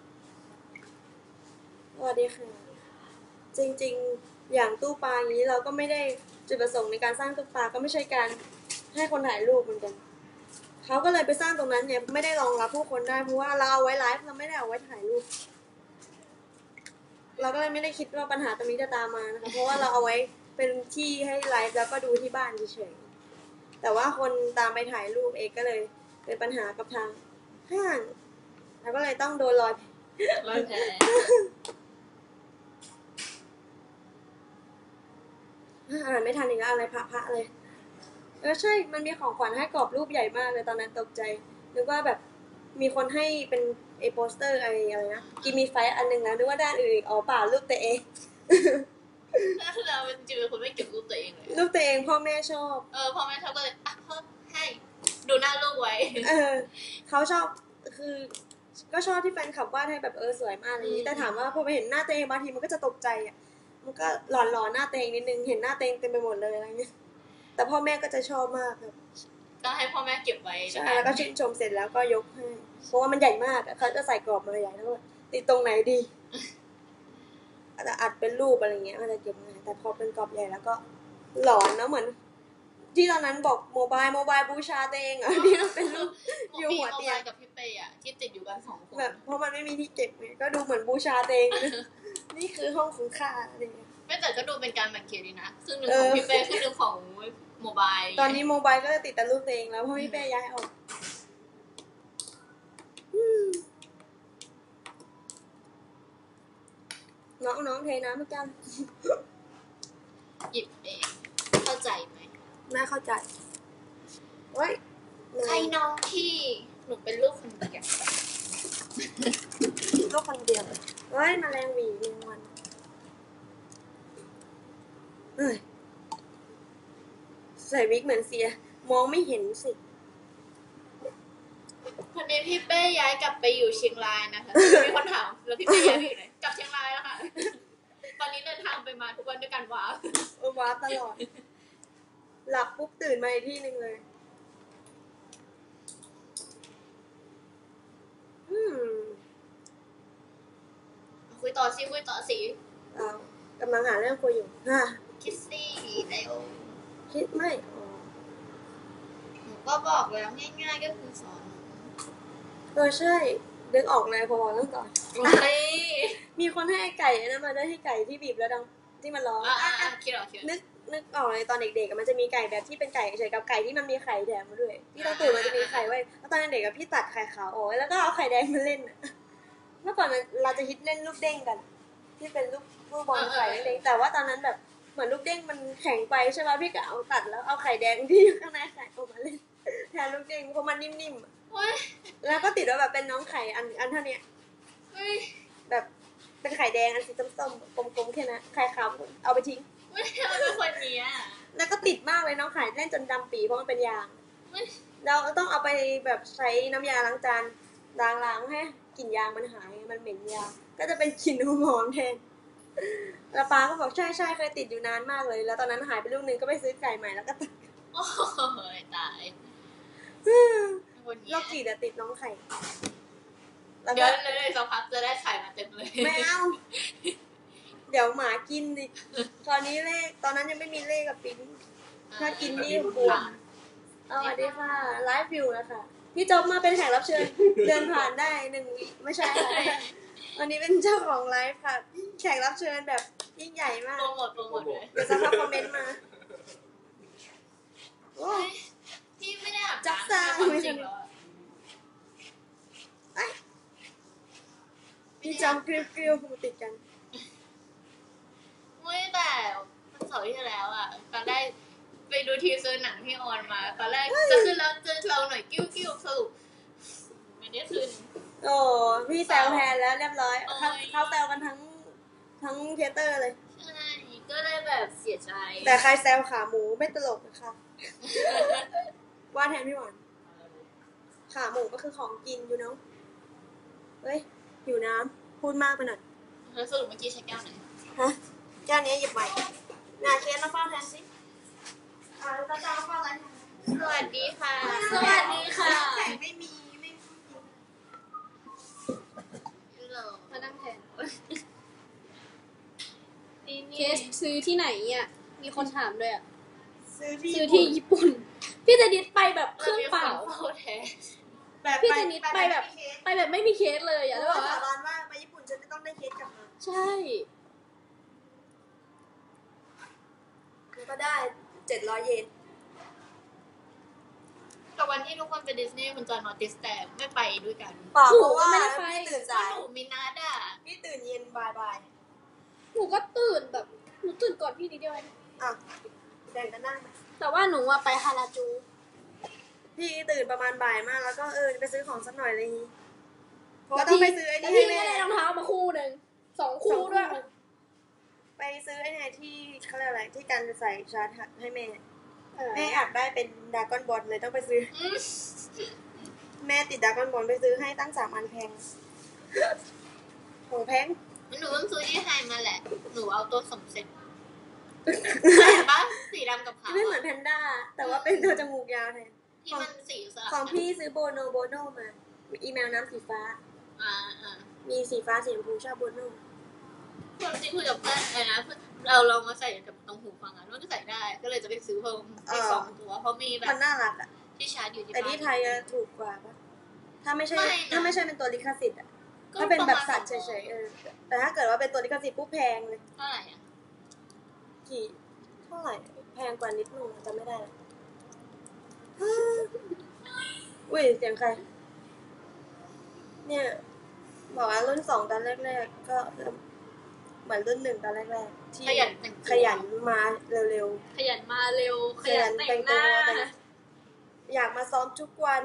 สวัสดีค่ะ จริงๆ อย่างตู้ปลาอย่างนี้เราก็ไม่ได้จุดประสงค์ในการสร้างตู้ปลาก็ไม่ใช่การให้คนถ่ายรูปเหมือนกันเขาก็เลยไปสร้างตรงนั้นเนี่ยไม่ได้รองรับผู้คนได้เพราะว่าเราเอาไว้ไลฟ์เราไม่ได้เอาไว้ถ่ายรูปเราก็เลยไม่ได้คิดว่าปัญหาตรงนี้จะตามมานะคะเพราะว่าเราเอาไว้เป็นที่ให้ไลฟ์แล้วก็ดูที่บ้านเฉยๆแต่ว่าคนตามไปถ่ายรูปเองก็เลยเป็นปัญหากับทางห้างแล้วก็เลยต้องโดนรอยรอยแผลอ่านไม่ทันอีกแล้วอะไรพระพระเลยเออใช่มันมีของขวัญให้กรอบรูปใหญ่มากเลยตอนนั้นตกใจนึกว่าแบบมีคนให้เป็นไอโปสเตอร์ไออะไรนะกิมมีไฟอันหนึ่งนะนึกว่าด้านอื่นอีกอ๋อเปล่ารูปตัวเองถ้าเราเป็นจริงเป็นคนไม่เก็บรูปตัวเองเลยรูปตัวเองพ่อแม่ชอบเออพ่อแม่ชอบก็เลยอ่ะเพิ่มให้ดูหน้าลูกไว้เออเขาชอบคือก็ชอบที่แฟนคลับวาดให้แบบเออสวยมากอะไรอย่างนี้แต่ถามว่าพอไปเห็นหน้าตัวเองบางทีมันก็จะตกใจอ่ะมันก็หลอนๆหน้าตัวเองนิดนึงเห็นหน้าตัวเองเต็มไปหมดเลยอะไรเงี้ยแต่พ่อแม่ก็จะชอบมากครับก็ให้พ่อแม่เก็บไว้ใช่แล้วก็ชื่นชมเสร็จแล้วก็ยกให้เพราะว่ามันใหญ่มากอะเขาจะใส่กรอบมาใหญ่แล้วก็ติดตรงไหนดีอาจจะอัดเป็นรูปอะไรเงี้ยมันจะเก็บง่ายแต่พอเป็นกรอบใหญ่แล้วก็หลอนเนาะเหมือนที่ตอนนั้นบอกโมบายโมบายบูชาตัวเองอ่ะที่เราเป็นรูปอยู่หัวเตียงกับพี่เป้อะที่ติดอยู่กันสองคนแบบเพราะมันไม่มีที่เก็บไงก็ดูเหมือนบูชาตัวเอง นี่คือห้องของข้าอะไรเงี้ยไม่แต่ก็ดูเป็นการแบ่งเขตดีนะครึ่งหนึ่งของพี่เป้ครึ่งหนึ่งของโมบายตอนนี้โมบายก็จะติดแต่รูปตัวเองแล้วเพราะพี่เป้ย้ายออกน้องน้องเทน้ำทุกจานหยิบเองเข้าใจไหมน่าเข้าใจเฮ้ยใครน้องพี่หนูเป็นลูกคนเดียวลูกคนเดียวเฮ้ยแมลงหวีแมงวันเฮ้ยใส่วิกเหมือนเสียมองไม่เห็นสิวันนี้พี่เป้ย้ายกลับไปอยู่เชียงรายนะคะ มีคนถามแล้วพี่เป้ย้ายไปอยู่ไหนกลับเชียงรายแล้วค่ะ ตอนนี้เดินทางไปมาทุกวันด้วยกันว้าวเออว้าตลอด หลับปุ๊บตื่นมาอีกที่หนึ่งเลย อืมคุยต่อสิคุยต่อสิเรากำลังหาเรื่องคุยอยู่ฮ่าคิดสิไดโอคิดไม่ออกหนูก็บอกแล้วง่ายๆก็คือสอนเออใช่นึกออกเลยพอบอกเรื่องก่อนเฮ้ยมีคนให้ไก่นะมาได้ให้ไก่ที่บีบแล้วดังที่มันร้องอ่ะอ่ะอ่ะคิดออกคิดออกนึกนึกออกเลยตอนเด็กๆอะมันจะมีไก่แบบที่เป็นไก่เฉยๆกับไก่ที่มันมีไข่แถมมาด้วยที่ต้องตื่นมันจะมีไข่ไว้แล้วตอนเด็กๆกับพี่ตัดไข่ขาวออกแล้วก็เอาไข่แดงมาเล่นอะเมื่อก่อนมันเราจะฮิตเล่นลูกเด้งกัน ที่เป็นลูกลูกบอลไข่เล็กๆแต่ว่าตอนนั้นแบบเหมือนลูกเด้งมันแข็งไปใช่ไหมพี่ก็เอาตัดแล้วเอาไข่แดงที่อยู่ข้างในไข่ออกมาเล่นแทนลูกเด้งเพราะมันนิ่มๆอะเฮ้ยแล้วก็ติดว่าแบบเป็นน้องไข่อันอันเท่านี้เฮ้ยแบบเป็นไข่แดงอันสีส้มๆกลมๆแค่นั้นไข่ขาวเอาไปทิ้งเฮ้ยทำไมเป็นคนนี้อ่ะแล้วก็ติดมากเลยน้องไข่เล่นจนดำปีเพราะมันเป็นยางเฮ้ยเราต้องเอาไปแบบใช้น้ำยาล้างจานล้างๆให้กลิ่นยางมันหายมันเหม็นยางก็จะเป็นกลิ่นหอมๆแทนแล้วป้าก็บอกใช่ใช่เคยติดอยู่นานมากเลย แล้วตอนนั้นหายไปลูกนึงก็ไปซื้อไก่ใหม่แล้วก็ตัดโอ้ยตายคนนี้โรคจิตอะติดน้องไข่แล้วเดี๋ก็ยวเลยสักพักจะได้ไข่มาเต็มเลยไม่เอาเดี๋ยวหมากินดิตอนนี้เลขตอนนั้นยังไม่มีเลขกับปิ๊งถ้ากินนี่บวมเอาสวัสดีค่ะไลฟ์วิวนะคะพี่จ๊อบมาเป็นแขกรับเชิญเดินผ่านได้หนึ่งวิไม่ใช่ค่ะวันนี้เป็นเจ้าของไลฟ์ค่ะแขกรับเชิญแบบยิ่งใหญ่มากโปรโมทโปรโมทเลยเดี๋ยวสักพักคอมเมนต์มาโอ้ยพี่ไม่ได้อาบจักน้ำซ่าความจริงแล้วอะไอ้พี่จำกริ้วกริ้วติดกันเฮ้ยแต่วันเสาร์ที่แล้วอ่ะตอนแรกไปดูทีเซอร์หนังที่ออนมาตอนแรกจะขึ้นแล้วเจอเราหน่อยกิ้วกิ้วสรุปไม่ได้ขึ้นโอ้พี่แซวแทนแล้วเรียบร้อยโอ้ยเขาเขาแซวกันทั้งทั้งเทยเตอร์เลยใช่ก็เลยแบบเสียใจแต่ใครแซวขาหมูไม่ตลกนะคะว่าแทนพี่หวานขาหมูก็คือของกินอยู่เนาะเฮ้ยหิวน้ำพูดมากไปหน่อยแล้วสรุปเมื่อกี้ใช้แก้วไหนฮะแก้วนี้หยิบใหม่งานเคสมาเฝ้าแทนสิอ่าแล้วตาตาเฝ้าอะไรสวัสดีค่ะ สวัสดีค่ะแข่งไม่มีไม่มีมานั่งแทนนี่เคสซื้อที่ไหนอ่ะมีคนถามด้วยอ่ะซื้อที่ซื้อที่ญี่ปุ่น พี่เจนิดไปแบบเครื่องเปล่าเฝ้าแท้แบบพี่เจนิดไปแบบ ไปแบบไม่มีเคสเลยออ่ะย่าแล้วแบแบบ บว่าว่าสาบานว่าไปญี่ปุ่นฉันจะต้องได้เคสกลับมาใช่แล้วก็ได้เจ็ดร้อยเยนแต่วันที่ทุกคนไปดิสนีย์คุณจอยนอติสแต่ไม่ไปด้วยกันเปล่าหนูเพราะว่าก็ไม่ได้ไปพี่ตื่นเพสาราะยหนูมีนัดอ่ะพี่ตื่นเย็นบ่ายบ่ายหนูก็ตื่นแบบหนูตื่นก่อนพี่นิดเดียวเองอ่ะแบ่งกันนั่งไหมแต่ว่าหนูอะไปฮาราจูพี่ตื่นประมาณบ่ายมากแล้วก็เออไปซื้อของสักหน่อยอะไรอย่างงี้เพราะว่าต้องไปซื้อไอ้แล้วนี่พี่ให้ก็แม่ได้รองเท้ามาคู่หนึ่งสองคู่ด้วยไปซื้อไอ้เนี่ยที่เขาเรียกอะไรที่กันใส่ชาร์จให้แม่เออแม่อยากได้เป็นดากอนบอลเลยต้องไปซื้ออืมแม่ติดดากอนบอลไปซื้อให้ตั้งสามอันแพงโหแพงหนูเพิ่งซื้อที่ไทยมาแหละ หนูเอาตัวสมเซ็ตเห็นปะสีดำกับขาวไม่เหมือนแพนด้าแต่ว่าเป็นตัวจมูกยาวแทนที่มันสีสลับของพี่ซื้อโบโนโบโนมา อีเมลน้ำสีฟ้าอ่าอ่ามีสีฟ้าสีชมพูชอบโบโนความจริงคุยกับเพื่อนอะไรนะเพื่อนเราเรามาใส่กับตรงหูฟังอ่ะมันก็ใส่ได้ก็เลยจะไปซื้อเพิ่มอีกสองตัวเพราะมีแบบมันน่ารักอ่ะที่ชาร์จอยู่ที่แต่บ้านที่ไทยอะถูกกว่าปะถ้าไม่ใช่ไม่นะถ้าไม่ใช่เป็นตัวลิขสิทธิ์อ่ะก็ถ้าเป็นแบบประมาณสัตว์เฉยๆเออแต่ถ้าเกิดว่าเป็นตัวลิขสิทธิ์ปุ๊บแพงเลยเท่าไหร่อ่ะกี่เท่าไหร่แพงกว่านิดนึงจำไม่ได้ละอุ้ยเสียงใคร เนี่ยบอกว่ารุ่นสองตอนแรกๆก็เหมือนรุ่นหนึ่งตอนแรกๆที่ขยันแต่งตัวขยันมาเร็วขยันมาเร็วๆขยันแต่งหน้าแต่งอยากมาซ้อมทุกวัน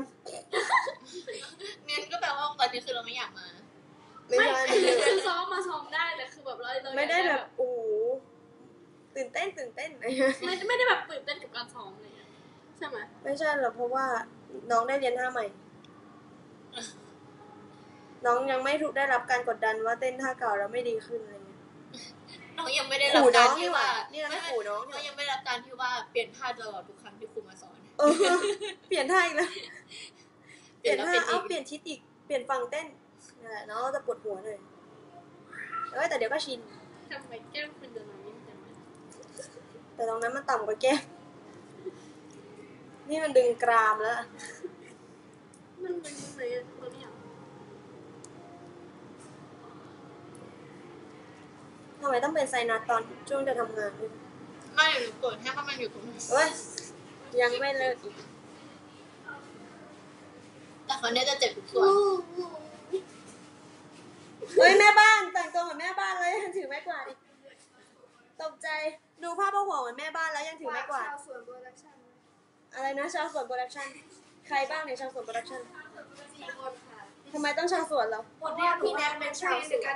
งั้นก็แปลว่าตอนนี้คือเราไม่อยากมาไม่ไม่ใช่คือซ้อมมาซ้อมได้แต่คือแบบเราเราไม่ได้แบบโอ้โหตื่นเต้นตื่นเต้นไม่ไม่ได้แบบตื่นเต้นกับการซ้อมเลยใช่ไหมไม่ใช่หรอกเพราะว่าน้องได้เรียนท่าใหม่ น้องยังไม่ถูกได้รับการกดดันว่าเต้นท่าเก่าแล้วไม่ดีขึ้นอะไรเงี้ยน้องยังไม่ได้รับขู่น้กาอรงนี่ที่หว่าว่านี่เราไม่ขู่น้องน้องยังไม่ได้รับการที่ว่าเปลี่ยนท่าตลอดทุกครั้งที่ครูมาสอนเออเปลี่ยนท่าอีกแล้วเปลี่ยนแล้วท่าเปลี่ยนอีกเอาเปลี่ยนทิศอีกเปลี่ยนฝั่งเต้นนั่นแหละน้องจะปวดหัวหน่อยเอ้ยแต่เดี๋ยวก็ชินทำไมแก้มคุณจะน้อยจังแต่ตรงนั้นมันต่ำกว่าแก้มนี่มันดึงกรามแล้วมันเป็นยังไงตัวนี้ทำไมต้องเป็นไซนัสตอนช่วงจะทำงานด้วยไม่หนูกดให้เขามันอยู่ตรงนี้เอ้ยยังไม่เลิกอีกแต่คนนี้จะเจ็บทุกส่วนเฮ้ยแม่บ้านแต่งตัวเหมือนแม่บ้านเลยยังถือไม้กวาดอีกตกใจดูภาพผ้าห่มเหมือนแม่บ้านแล้วยังถือไม้กวาดชาวสวนโปรดักชั่นอะไรนะชาวสวนโปรดักชั่นใครบ้างในชาวสวนโปรดักชั่นสี่คนค่ะทำไมต้องชาวสวนเหรอคนเรียกพี่แนทเป็นชาวสวน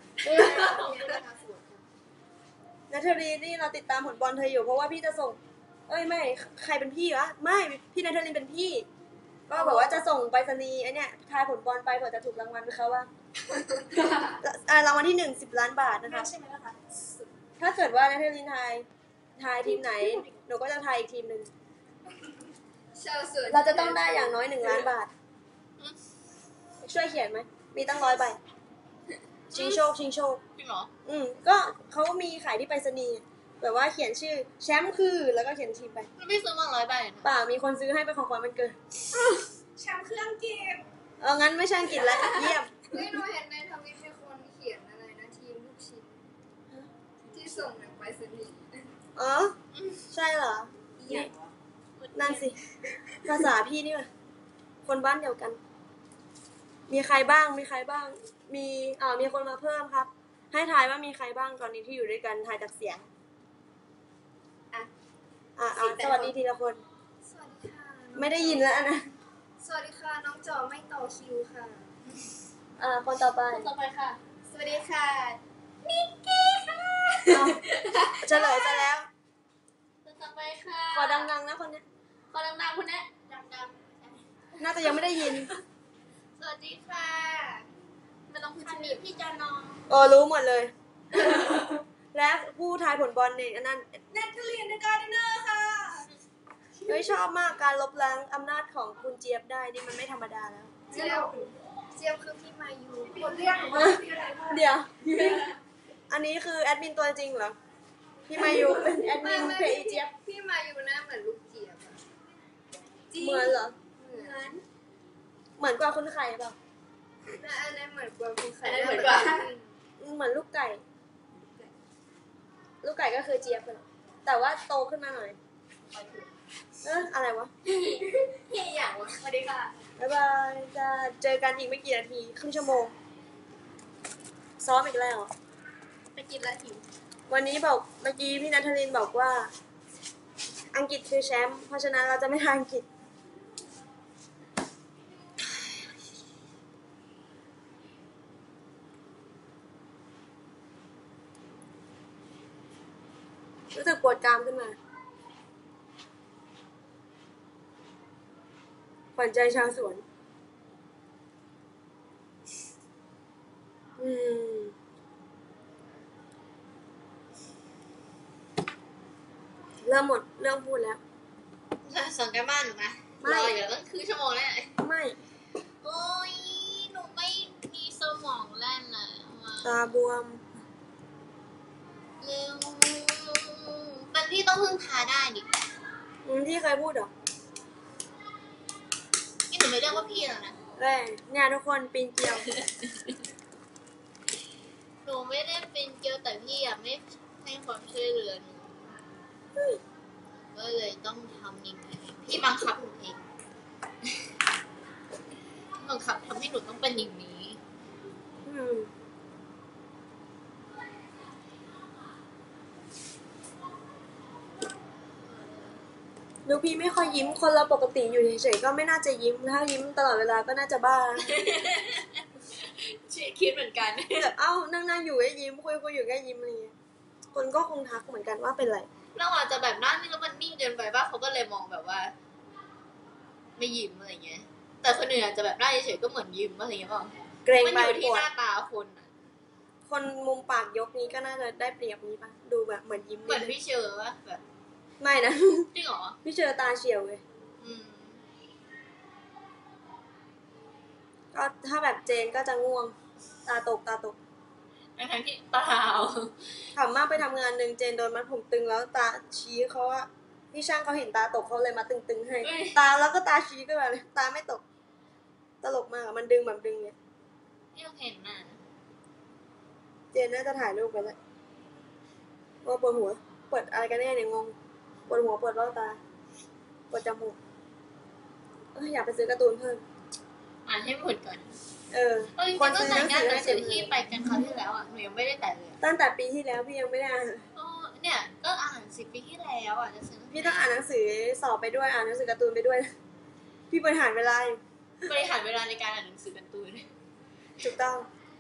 นัทรีนี่เราติดตามผลบอลเธออยู่เพราะว่าพี่จะส่ง เอ้ยไม่ใครเป็นพี่วะไม่พี่นัทรีเป็นพี่ ก็บอกว่าจะส่งไปรษณีย์ไอเนี่ยทายผลบอลไปเผื่อจะถูกรางวัลเขาว่าอ่ารางวัลที่หนึ่งสิบล้านบาทนะคะใช่ไหมล่ะคะถ้าเกิดว่านัทรีทายทายทีมไหนหนูก็จะทายอีกทีมหนึ่งชาวสวนเราจะต้องได้อย่างน้อยหนึ่งล้านบาท ช่วยเขียนไหมมีตั้งร้อยใบชิงโชคชิงโชคจริงเหรออืมก็เขามีขายที่ไปรษณีย์แบบว่าเขียนชื่อแชมป์คือแล้วก็เขียนทีมไปไม่พี่ซื้อมาร้อยใบนะเปล่ามีคนซื้อให้เป็นของขวัญวันเกิดแชมป์เครื่องเกมเอองั้นไม่ใช่อังกฤษแล้วเยี่ยมเฮ้ยหนูเห็นในทวิตมีคนเขียนอะไรนะทีมลูกชิ้นที่ส่งหนังไปสนีย์อ๋อใช่เหรอนี่นั่นสิภาษาพี่นี่ว่ะคนบ้านเดียวกัน มีใครบ้างมีใครบ้าง มีอ่ามีคนมาเพิ่มครับ ให้ทายว่ามีใครบ้างตอนนี้ที่อยู่ด้วยกันทายจากเสียงอ่ะอ่าอ่าสวัสดีทีละคนสวัสดีค่ะไม่ได้ยินแล้วนะสวัสดีค่ะน้องจอไม่ต่อคิวค่ะอ่าคนต่อไปต่อไปค่ะ สวัสดีค่ะเอาเฉลยซะแล้วต่อไปค่ะขอดังๆนะคนเนี้ยขอดังๆคนนี้ดังน่าจะยังไม่ได้ยินๆสวัสดีค่ะไม่ต้องพูดคันชื่นี้อพี่จานองเออรู้หมดเลย และผู้ทายผลบอลเนี่ยอันนั้นเนทเลียนในการ์เดนเนอร์ค่ะเฮ้ยชอบมากการลบล้างอำนาจของคุณเจี๊ยบได้นี่มันไม่ธรรมดาแล้วเจียวเจียวคือพี่มายูคนเรียกหนูว่าพี่อะไรบ้างเดี๋ยว อันนี้คือแอดมินตัวจริงเหรอ พี่มายูเป็นแอดมินเพจอีเจี๊ยบพี่มายูหน้าเหมือนลูกเจี๊ยบอะเหมือนเหรอเหมือนเหมือนกว่าคุณไข่เปล่าหน้าอันนั้นเหมือนกว่าคุณไข่อันนั้นเหมือนกว่าเหมือนลูกไก่ ลูกไก่ก็คือเจี๊ยบเหรอแต่ว่าโตขึ้นมาหน่อย เอออะไรวะเฮียอย่างวะสวัสดีค่ะบ๊ายบายจะเจอกันอีกไม่กี่นาที ครึ่งชั่วโมง ซ้อมอีกแล้วไปกินละหิววันนี้บอกเมื่อกี้พี่นัทลินบอกว่า อังกฤษคือแชมป์เพราะฉะนั้นเราจะไม่ทายอังกฤษรู้สึกปวดกรามขึ้นมาขวัญใจชาวสวน อืม เริ่มหมดเรื่องพูดแล้วสอนกันบ้านหนูไหมไม่รออยู่แล้วตั้งครึ่งชั่วโมงแล้วเนี่ยไม่โอ้ยหนูไม่มีสมองแล่นเลยมาตาบวมอืมเป็นพี่ต้องพึ่งพาได้ดิอืมพี่เคยพูดเหรอนี่หนูไม่เรียกว่าพี่แล้วนะแรงเนี่ยทุกคนปีนเกลียวหนูไม่ได้เป็นเกลียวแต่พี่อะไม่ให้ความช่วยเหลือหนูก็เลยต้องทำยังไงพี่บังคับหนูเองบังคับทำให้หนูต้องเป็นอย่างนี้อืมดูพี่ไม่ค่อยยิ้มคนเราปกติอยู่เฉยๆก็ไม่น่าจะยิ้มถ้ายิ้มตลอดเวลาก็น่าจะบ้าคิดเหมือนกันแบบเอ้านั่งนั่งอยู่ก็ยิ้มคุยคุยอยู่ก็ยิ้มอะไรเงี้ยคนก็คงทักเหมือนกันว่าเป็นไรเราอาจจะแบบหน้านิ่งแล้วมันนิ่งเกินไปป่ะเขาก็เลยมองแบบว่า ไม่ยิ้มอะไรเงี้ยแต่คนอื่นอาจจะแบบหน้าเฉยๆก็เหมือนยิ้มอะไรเงี้ยป่ะเกรงมันไปอยู่ปที่วหดน้าตาคนอะคนมุมปากยกนี้ก็น่าจะได้เปรียบนี้ปะดูแบบเหมือนยิ้มเหมือนนิดนึงพี่เชอร์ป่ะแบบไม่นะจริงเหรอพี่เชอตาเฉียวเลยอืมก็ถ้าแบบเจนก็จะง่วง ตาตกตาตกทั้งที่เปล่าถามมากไปทำงานหนึ่งเจนโดนมัดผมตึงแล้วตาชี้เขาอะพี่ช่างเขาเห็นตาตกเขาเลยมาตึงๆให้ ตาแล้วก็ตาชี้ขึ้นมาเลยตาไม่ตก ตลกมากอะมันดึงแบบดึงเนี่ยที่เราเห็นน่ะเจนน่าจะถ่ายรูปไปแล้วว่าปวดหัวปวดอะไรกันแน่เนี่ยงงปวดหัวปวดเบ้าตาปวดจมูกเอออยากไปซื้อการ์ตูนเพิ่มอ่านให้หมดก่อนเออเออจริงคนๆก็ซื้อหแต่นังงงานสือหนัให้งสืซื้ออที่ไปกันคราวที่แล้วอ่ะหนูยังไม่ได้แต่งเลยตั้งแต่ปีที่แล้วพี่ยังไม่ได้อ่านอ๋อเนี่ยก็อ่านสิบปีที่แล้วอ่ะจะซื้อพี่ต้องอ่านหนังสือสอบไปด้วยอ่านหนังสือการ์ตูนไปด้วย พี่บริหารเวลาอยู่บริหารเวลาในการอ่านหนังสือการ์ตูนถูกต้อง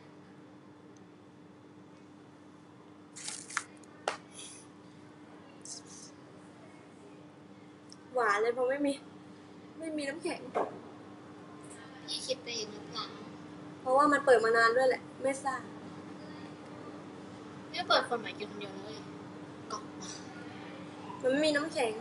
หวานเลยเพราะไม่มี ไม่มีน้ำแข็งพี่คิดไปเองหรือเปล่าเพราะว่ามันเปิดมานานด้วยแหละ ไม่ทราบไม่เปิดคนใหม่กินคนเดียวเลยกล่องมันไม่มีน้ำแข็ง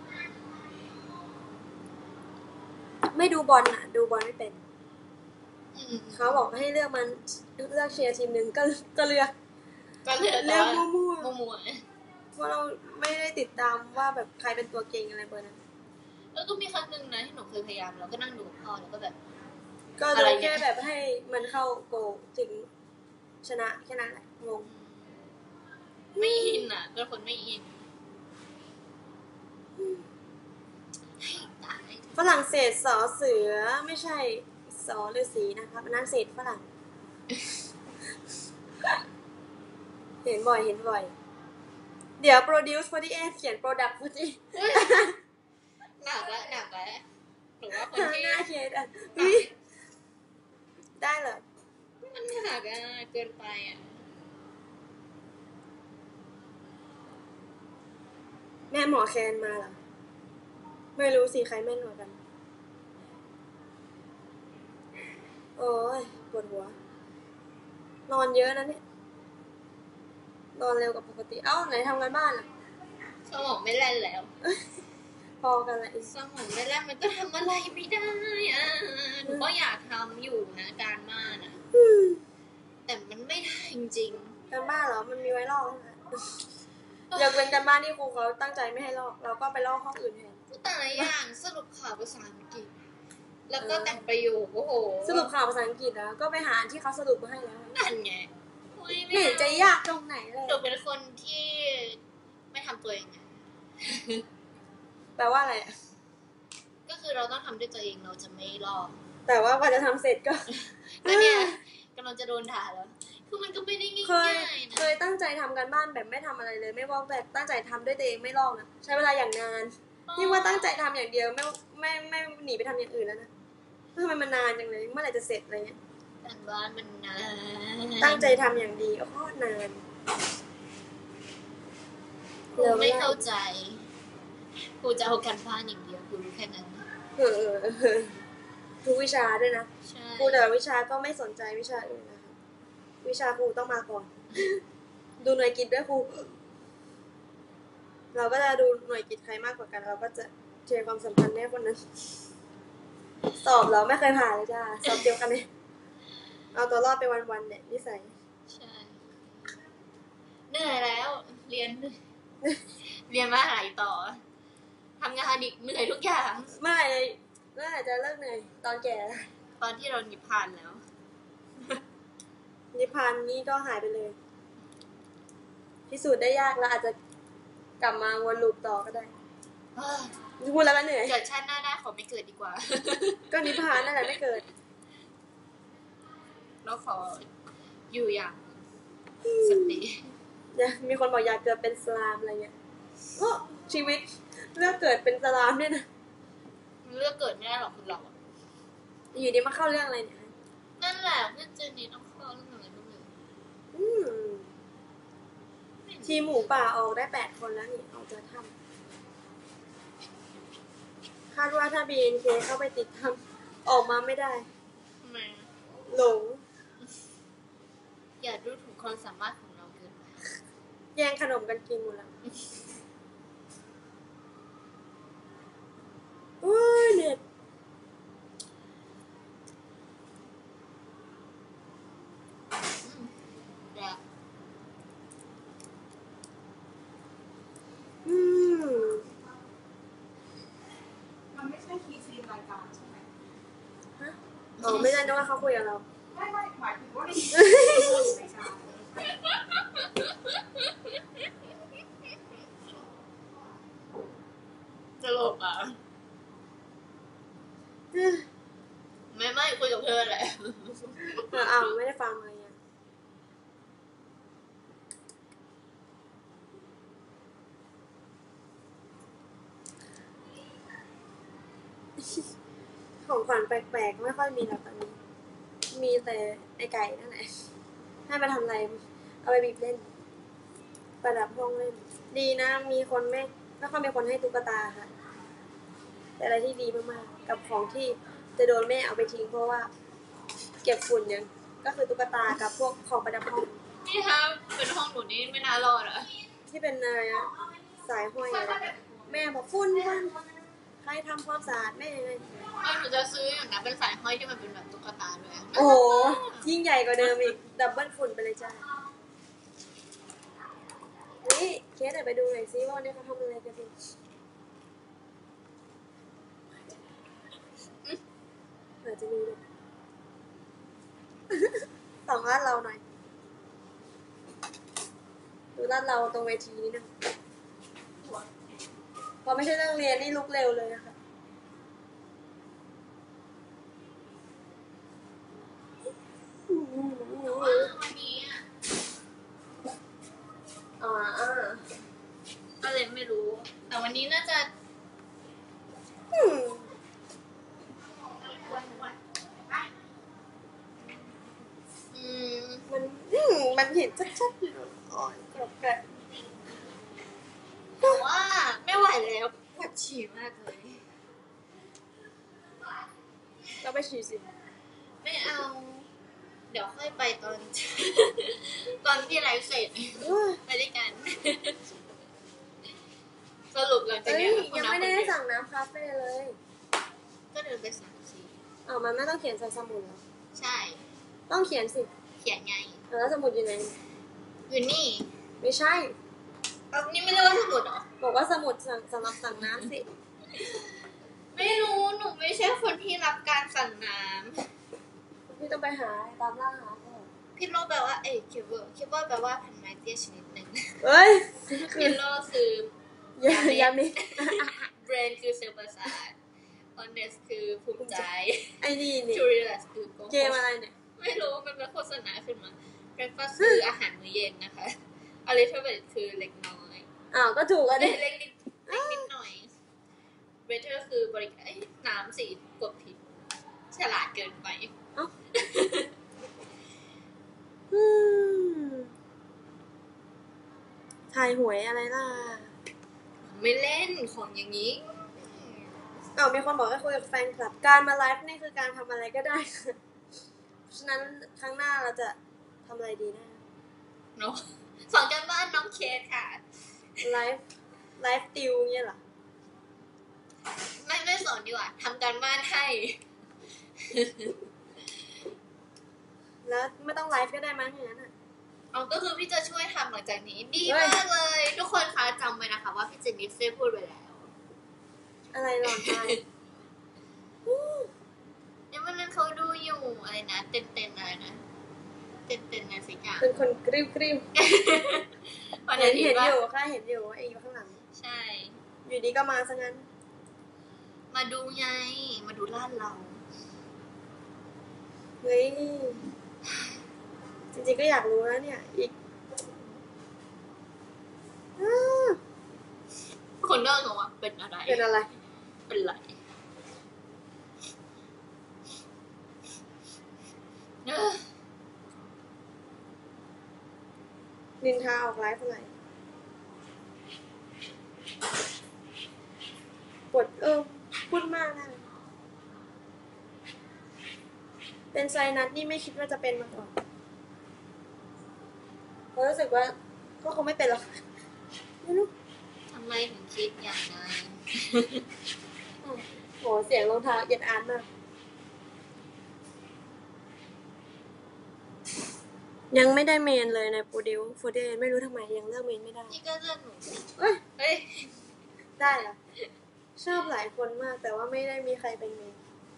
ไม่ดูบอลอ่ะ ดูบอลไม่เป็นอืมเขาบอกให้เลือกมันเลือกเชียร์ทีมหนึ่งก็ก็เลือกก็เลือกเลือกมั่วมั่วๆเพราะเราไม่ได้ติดตามว่าแบบใครเป็นตัวเก่งอะไรเบอร์นั้นๆแล้วก็มีครั้งหนึ่งนะที่หนูเคยพยายามแล้วก็นั่งดูกับพ่อแล้วก็แบบก็อะดูไรเนี่ยแค่แบบให้มันเข้าโกลถึงชนะแค่นั้นแหละงงไม่อินอ่ะเป็นคนไม่อินให้ตายฝรั่งเศสสอเสือไม่ใช่สอฤาษีนะครับอันนั้นเศษฝรั่ง เห็นบ่อยเห็นบ่อย เดี๋ยว produce สี่สิบเอ็ดเขียน product สี่สิบอุ๊ยหนักแล้วหนักแล้วหรือว่าคนที่หน้าเคสอ่ะอุ๊ยได้เลยมันหนักอะเกินไปอ่ะแม่หมอแคนมาเหรอ ไม่รู้สิใครแม่นกว่ากัน โอ้ยปวดหัว นอนเยอะนะเนี่ย นอนเร็วกว่าปกติ เอ้าไหนทำงานบ้านอ่ะสมองไม่แล่นแล้วพอกันละอีกสมองไม่แล่นมันก็ทำอะไรไม่ได้อ่ะหนูก็อยากทำอยู่นะการบ้านอ่ะอืมแต่มันไม่ได้จริงการบ้านเหรอ มันมีไว้ลอกใช่ไหมอยากเป็นการบ้านที่ครูเขาตั้งใจไม่ให้ลอก เราก็ไปลอกห้องอื่นแทนๆแต่ละอย่างสรุปข่าวภาษาอังกฤษแล้วก็แต่งประโยคโอ้โหสรุปข่าวภาษาอังกฤษนะก็ไปหาที่เขาสรุปมาให้แล้วนั่นไงโอ้ยไม่เห็นจะยากตรงไหนเลยหนูเป็นคนที่ไม่ทำตัวเองไงแปลว่าอะไรอะก็คือเราต้องทำด้วยตัวเองเราจะไม่ลอกแต่ว่ากว่าจะทำเสร็จก็ก็เนี่ยกำลังจะโดนด่าแล้ว คือมันก็ไม่ได้ง่เคยายๆนะเคยตั้งใจทำการบ้านแบบไม่ทำอะไรเลย ไม่วอกแบบตั้งใจทำด้วยตัวเองไม่ลอกนะใช้เวลาอย่างนานนี่ว่าตั้งใจทำอย่างเดียวไม่ไม่ไม่หนีไปทำอย่างอื่นแล้วนะทำไมมันนานจังเลยเมื่อไหร่จะเสร็จอะไรเงี้ยการบ้านมันนานตั้งใจทำอย่างดีโอ้โคตรนานครูไม่เข้าใจครูจะเอาการบ้านอย่างเดียวครูรู้แค่นั้นเออเออเออทุกวิชาด้วยนะใช่ครูแต่ละวิชาก็ไม่สนใจวิชาอื่นนะคะวิชาครูต้องมาก่อน ดูหน่วยกิตด้วยครู เราก็จะดูหน่วยกิตใครมากกว่ากัน เราก็จะเชียร์ความสัมพันธ์แน่คนนั้น สอบเราไม่เคยผ่านเลยจ้าสอบเดียวกันเลยเอาตัวรอดไปวันๆเนี่ยนิสัยใช่เหนื่อยแล้วเรียนเรียนมาหลายต่อทำงานอีกเหนื่อยทุกอย่างเมื่อไหร่เมื่อไหร่จะเลิกเหนื่อยตอนแก่ตอนที่เรานิพพานแล้วนิพพานนี้ก็หายไปเลยพิสูจน์ได้ยากแล้วอาจจะกลับมาวนลูปต่อก็ได้พูดแล้วก็เหนื่อยเกิดชาติหน้าได้ขอไม่เกิดดีกว่าก็นิพพานนั่นแหละไม่เกิดเราขออยู่อย่างสติเนี่ยมีคนบอกอยากเกิดเป็นสลามอะไรเงี้ยโอ้ชีวิตเลือกเกิดเป็นสลามเนี่ยนะเลือกเกิดไม่ได้หรอกคุณเราอะอยู่ดีมาเข้าเรื่องอะไรเนี่ยนั่นแหละเพื่อนเจนนี่ต้องเข้าเรื่องอะไรบ้างเลยอืมทีมหมูป่าออกได้แปดคนแล้วนี่ออกจากถ้ำคาดว่าถ้า บี เอ็น เค เข้าไปติดถ้ำออกมาไม่ได้ทำไมหลงอย่าดูถูกความสามารถของเราเกินไปแย่งขนมกันกินหมดแล้วโอ้ยเน็ตอืมมันไม่ใช่คีย์ซีนรายการใช่ไหมฮะอ๋อไม่ได้นึกว่าเขาคุยกับเราไม่ไม่หมายถึงว่าในคีย์ซีนรายการตลกอ่ะไม่ไม่คุยกับเพื่อนแหละเออเอาไม่ได้ฟังเลยอ่ะของขวัญแปลกๆไม่ค่อยมีหรอกตอนนี้ มีแต่ไอไก่นั่นแหละให้มาทำอะไร เอาไปบีบเล่น ประดับห้องเล่น ดีนะมีคนไม่ไม่ค่อยมีคนให้ตุ๊กตาค่ะ แต่อะไรที่ดีมากๆกับของที่จะโดนแม่เอาไปทิ้งเพราะว่า เก็บฝุ่นยังก็คือตุ๊กตากับพวกของประดับห้องนี่ถ้าเป็นห้องหนูนี่ไม่น่ารอดอ่ะที่เป็นอะไรนะสายห้อยอะไรแม่บอกฝุ่นฝุ่นใครทำความสะอาดแม่เลยไม่หนูจะซื้ออย่างนั้นเป็นสายห้อยที่มันเป็นแบบตุ๊กตาด้วยอะโอ้โหยิ่งใหญ่กว่าเดิมอีกดับเบิลฝุ่นไปเลยจ้านี่เคสเดี๋ยวไปดูหน่อยซิว่าวันนี้เขาทำอะไรกันสิอาจจะมีด้วยสองลาดเราหน่อยดูลาดเราตรงเวทีนี้นะพอไม่ใช่เรื่องเรียนนี่ลุกเร็วเลยนะคะวันนี้อ่ะอ่าอ่าก็เลยไม่รู้ แต่วันนี้น่าจะอืมอืมมันอืมมันเห็นชัดๆอยู่อ่อนกรอบแกรบแต่ว่าไม่ไหวแล้วปวดฉี่มากเลยเราไปฉี่สิไม่เอา เดี๋ยวค่อยไปตอน ตอนที่ไลฟ์เสร็จ ไปด้วยกัน สรุปหลังจากเอ้ยนี้ยังไม่ได้สั่งน้ำคาเฟ่เลยก็เดินไปสั่งสิอ๋อมันไม่ต้องเขียนใส่สมุดเหรอใช่ต้องเขียนสิเขียนไงแล้วสมุดอยู่ไหนอยู่นี่ไม่ใช่เอานี่ไม่เรียกว่าสมุดเหรอบอกว่าสมุดสั่งสำหรับสั่งน้ำสิไม่รู้ หนูไม่ใช่คนที่รับการสั่งน้พี่ต้องไปหาตามล่าหาก่อนำพิโลแปลว่า เอ้ยคิวเบอร์คิวเบอร์แปลว่าพันไม้เตี้ยชนิดหนึ่งเอ้ยพิโลคือยายามิเบรนคือเซลล์ประสาท honest คือภูมิใจไอ้นี่นี่ curious คือโกหเกมอะไรเนี่ยไม่รู้ มันเป็นโฆษณาขึ้นมา breakfast คืออาหารมื้อเย็นนะคะ a little bit คือเล็กน้อยอ้าวก็ถูกอ่ะดิเล็กนิดเล็กนิดหน่อย waiter คือบริการเอ้ยน้ำสิกดผิด ฉลาดเกินไปเอ้าอืมทายหวยอะไรล่ะไม่เล่นของอย่างนี้อ้าวมีคนบอกให้คุยกับแฟนคลับ การมาไลฟ์นี่คือการทำอะไรก็ได้ค่ะฉะนั้นครั้งหน้าเราจะทำอะไรดีนะเนาะสอนกันบ้านน้องเคสค่ะไลฟ์ไลฟ์ติวเงี้ยเหรอไม่ไม่สอนดีกว่าทำการบ้านให้แล้วไม่ต้องไลฟ์ก็ได้มั้งอย่างนั้นอ่ะเอาก็คือพี่จะช่วยทำหลังจากนี้ดีมากเลย ทุกคนคะจำไว้นะคะว่าพี่เจนนิสได้พูดไปแล้วอะไรหลอนไปเนี่ยวันนั้นเขาดูอยู่อะไรนะเต้นเต้นอะไรนะเต้นเต้นอะไรสักอย่างเป็นคนกริ้วกริ้ววันเห็นั้น นเห็นว่าอยู่ค่ะเห็นอยู่ไอ้อยู่ข้างหลังใช่อยู่ดีก็มาซะงั้นมาดูไงมาดูร้านเราเฮ้ยจริงๆก็อยากรู้แล้วเนี่ย อีกอ้าคนเดินออกมาเป็นอะไรเป็นอะไรเป็นไรเอ้อนินทาออกไลฟ์อะไรกดเออพูดมากนะเป็นไซนัสนี่ไม่คิดว่าจะเป็นมาก่อนเพราะรู้สึกว่าก็คงไม่เป็นหรอกไม่รู้ทำไมถึงคิดอย่างนั้นโหเสียงรองเท้าเอียดอาร์ตมากยังไม่ได้เมนเลยในโปรดิวฟูเดย์ไม่รู้ทำไมยังเลือกเมนไม่ได้พี่ก็เลือกหนูเอ้ยเฮ้ยได้เหรอชอบหลายคนมากแต่ว่าไม่ได้มีใครเป็นเมน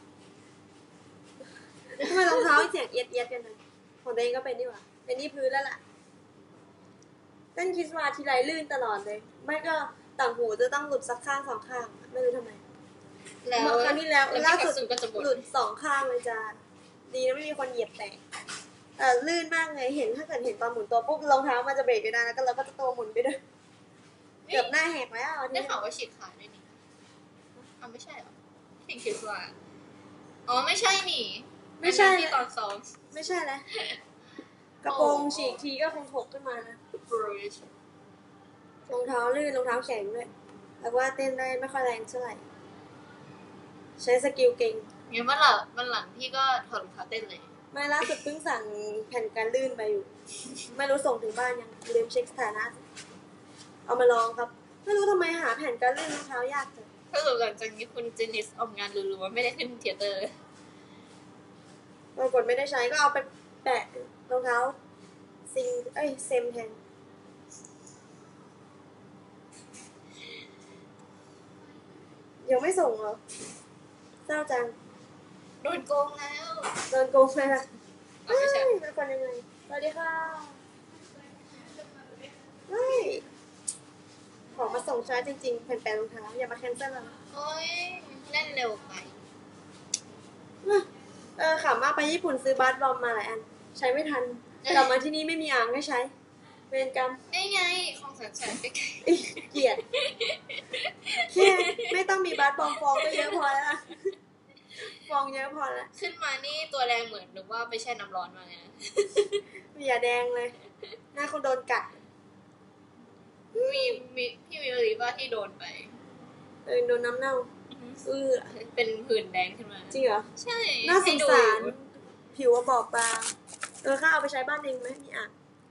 ทำไมรองเท้าเสียงเอียดเอียดกันนะของตัวเองก็เป็นดีกว่าเป็นที่พื้นแล้วล่ะเต้นคริสต์มาสทีไรลื่นตลอดเลย ไม่ก็ต่างหูจะต้องหลุดสักข้างสองข้างไม่รู้ทำไมแล้วเมื่อครั้งที่แล้วแล้วล่าพี่สุกัดบซุนก็จะบ่นหลุดสองข้างเลยจ้าดีนะไม่มีคนเหยียบแตกเออลื่นมากเลยเห็นถ้าเกิดเห็นตอนหมุนตัวปุ๊บรองเท้ามันจะเบรกไม่ได้แล้วก็เราก็จะตัวหมุนไปด้วยเกือบหน้าแหกแล้วได้ข่าวว่าฉีดขาด้วยนี่อ๋อไม่ใช่เหรอพี่คิดว่าอ๋อไม่ใช่นี่ไม่ใช่อันนั้นที่ตอนซ้อมไม่ใช่แล้วกระโปรงฉีกทีก็คงถกขึ้นมานะบรูชรองเท้าลื่นรองเท้าแข็งด้วยแต่ว่าเต้นได้ไม่ค่อยแรงเท่าไหร่ใช้สกิลเก่งงั้นวันหลังวันหลังพี่ก็ถอดรองเท้าเต้นเลยไม่ล่าสุดเพิ่งสั่งแผ่นการลื่นไปอยู่ ไม่รู้ส่งถึงบ้านยังลืมเช็คสถานะ เอามาลองครับ ไม่รู้ทำไมหาแผ่นการลื่นรองเท้ายากจังถ้าเกิดหลังจากนี้คุณเจนนิสออกงานรัวๆไม่ได้ขึ้นเทยเตอร์ปรากฏไม่ได้ใช้ก็เอาไปแปะรองเท้าซิงเอ้ยเซมแทนยังไม่ส่งเหรอเศร้าจังโดนโกงแล้วโดนโกงเลยล่ะเอาไม่ใช่เอ้ยเป็นคนยังไงสวัสดีค่ะเฮ้ยของมาส่งช้าจริงๆแผ่นแปะรองเท้าอย่ามาแคนเซิลเราโอ้ยเล่นเร็วไปเออขำมากไปญี่ปุ่นซื้อบาสบอมมาหลายอัน ใช้ไม่ทันกลับมาที่นี่ไม่มีอ่างให้ใช้เวรกรรมได้ไงของแสนแสนใกล้เกลียดแค่ไม่ต้องมีบาสบอมฟองก็เยอะพอแล้วล่ะฟองเยอะพอแล้วๆขึ้นมานี่ตัวแดงเหมือนหรือว่าไปแช่น้ำร้อนมาไงอย่าแดงเลย หน้าคนโดนกัดมีมีพี่วิวรีว่าที่โดนไปเออโดนน้ำเน่าเออเป็นผื่นแดงขึ้นมาจริงเหรอใช่น่าสให้งดูสาร ผิวว่าบอบบางเออข้าเอาไปใช้บ้านเองไหมมีอ่าง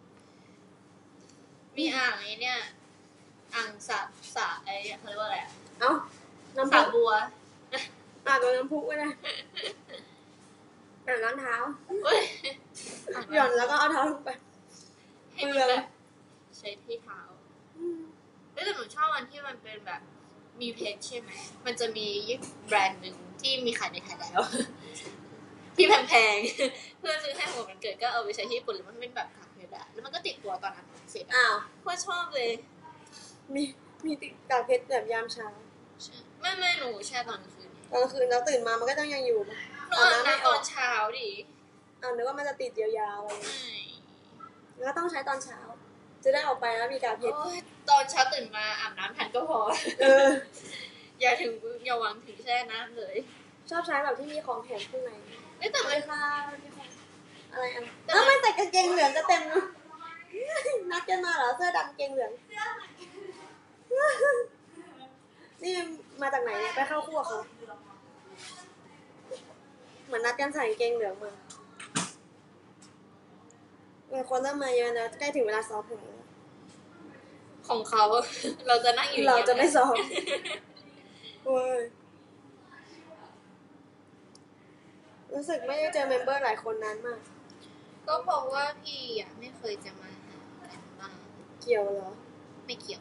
มีอ่างไอ้เนี่ยอ่างสระสระไอ้เขาเรียกว่าอะไรอะเอ้า น้ำสระพุบัวอ่างกับน้ำพุก็ได้อ่างล้างเท้าเฮ้ยหย่อนแล้วก็เอาเท้าลงไปให้มันแบบใช้ที่เท้าอืมแต่หนูชอบอันที่มันเป็นแบบมีเพชรใช่ไหมมันจะมีแบรนด์หนึ่งที่มีขายในไทยแล้ว ที่แพงๆ เพื่อนซื้อให้ผมมันเกิดก็เอาไปใช้ที่ญี่ปุ่นแล้วมันเป็นแบบขาเพชรอะแล้วมันก็ติดตัวตอนนั้นเสร็จอะอ้าวโคตรชอบเลยมีมีติดกากเพชรแบบยามเช้าไม่ไม่หนูแช่ตอนกลางคืนตอนกลางคืนเราตื่นมามันก็ต้องยังอยู่ปะหนูอาบอาบน้ำไม่น้ำอตออก นเช้าดิอ่านึกว่ามันจะติดยาวๆอะไรอย่างไม่เงี้ยแล้วก็ต้องใช้ตอนเช้า จะได้ออกไปแล้วมีกากเพชรโอ๊ยตอนเช้าตื่นมาอาบน้ำทันก็พอเอออย่าถึงอย่าหวังถึงแช่น้ำเลยชอบใช้แบบที่มีของแถมข้างในเอ้ยแต่สวัมัสนดีค่ะสวัสดีค่ะอะไรอ่ะแต่แล้วมัไม่นใส่กางเกงเหลืองจะเต็มเนอะนัดกันมาเหรอเสื้อดำกางเกงเหลือง นี่มาจากไหนเนี่ยไปเข้าคู่กับเขาเหมือนนัดกันใส่กางเกงเหลืองมาเนี่ยคนเริ่มมาเยอะแล้วใกล้ถึงเวลาซ้อมผมแล้วของเขา เราจะนั่งอยู่เราจะไม่ซ้อมโอ้ยรู้สึกไม่ได้เจอเมมเบอร์หลายคนนานมากก็เพราะว่าพี่อ่ะไม่เคยจะมาเกี่ยวเหรอไม่เกี่ยว